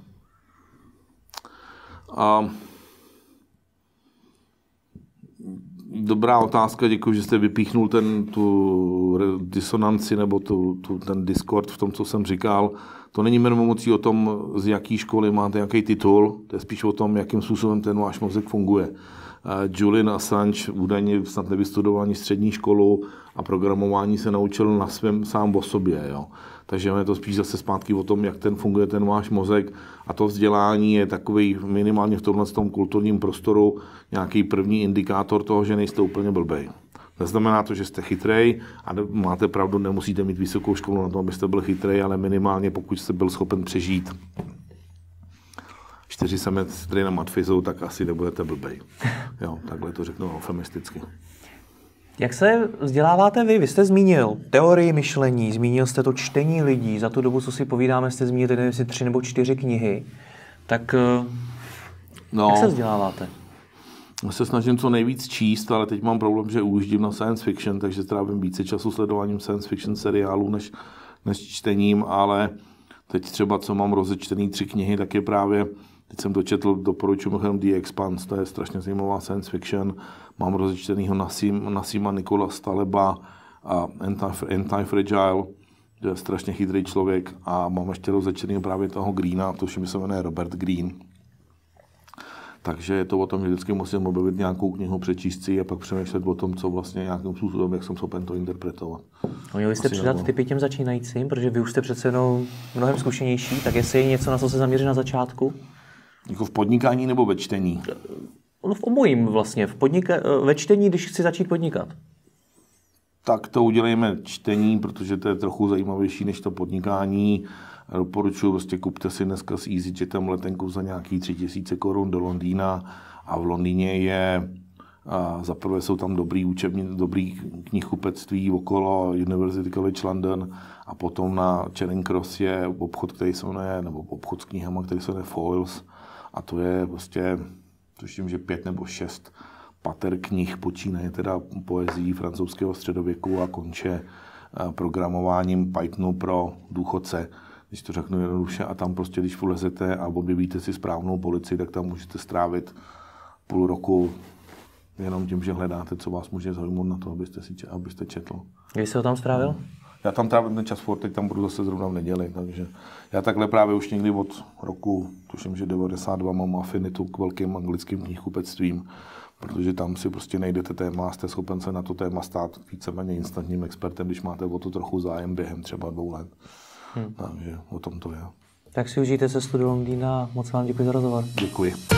S2: Dobrá otázka, děkuji, že jste vypíchnul tu disonanci nebo ten discord v tom, co jsem říkal. To není mocí o tom, z jaký školy máte jaký titul, to je spíš o tom, jakým způsobem ten váš mozek funguje. Julian Assange údajně snad nevystudoval ani střední školu a programování se naučil na svém sám o sobě. Jo. Takže je to spíš zase zpátky o tom, jak funguje ten váš mozek a to vzdělání je takový minimálně v tomhle kulturním prostoru nějaký první indikátor toho, že nejste úplně blbej. Neznamená to, že jste chytrej a máte pravdu, nemusíte mít vysokou školu na to, abyste byl chytrej, ale minimálně pokud jste byl schopen přežít 4 semestry na matfizu, tak asi nebudete blbej. Jo, takhle to řeknu eufemisticky.
S1: Jak se vzděláváte vy? Vy jste zmínil teorii myšlení, zmínil jste to čtení lidí, za tu dobu, co si povídáme, jste zmínil asi 3 nebo 4 knihy. Tak jak se vzděláváte?
S2: Já se snažím co nejvíc číst, ale teď mám problém, že ujíždím na science fiction, takže trávím více času sledováním science fiction seriálů než čtením, ale teď třeba, co mám rozečtený 3 knihy, tak je právě, teď jsem dočetl, doporučuji mimochodem The Expanse, to je strašně zajímavá science fiction, mám rozečtenýho Nassima Nicholas Taleba a Anti-Fragile, to je strašně chytrý člověk a mám ještě rozečtenýho právě toho Greena, to už mi se jmenuje Robert Greene. Takže je to o tom, že vždycky musím objevit nějakou knihu, přečíst si a pak přemýšlet o tom, co vlastně nějakým způsobem, jak jsem schopen to interpretovat.
S1: Měli jste přidat tipy těm začínajícím, protože vy už jste přece jenom mnohem zkušenější, tak jestli je něco, na co se zaměřit na začátku?
S2: Jako v podnikání nebo ve čtení?
S1: No v obojím vlastně. Ve čtení, když chci začít podnikat.
S2: Tak to udělejme čtení, protože to je trochu zajímavější než to podnikání. Doporučuji, prostě kupte si dneska s EasyJetem letenku za nějaký 3000 korun do Londýna a v Londýně je, za prvé jsou tam dobrý knihkupectví okolo University College London a potom na Charing Cross je obchod, který se jmenuje, nebo obchod s knihama, který se jmenuje Foyles a to je prostě, tuším, že 5 nebo 6 pater knih, počínaje teda poezí francouzského středověku a konče programováním Pythonu pro důchodce, když to řeknu jednoduše, a tam prostě, když vlezete a objevíte si správnou policii, tak tam můžete strávit půl roku jenom tím, že hledáte, co vás může zaujmout na to, abyste četl.
S1: Kdy jsi ho tam strávil?
S2: Já tam trávím ten čas furt, teď tam budu zase zrovna v neděli, takže já takhle právě už někdy od roku, tuším, že 92 mám afinitu k velkým anglickým knihkupectvím, protože tam si prostě najdete téma a jste schopen se na to téma stát víceméně instantním expertem, když máte o to trochu zájem během třeba 2 let. Takže o tom to je.
S1: Tak si užijte cestu do Londýna. Moc vám děkuji za rozhovor.
S2: Děkuji.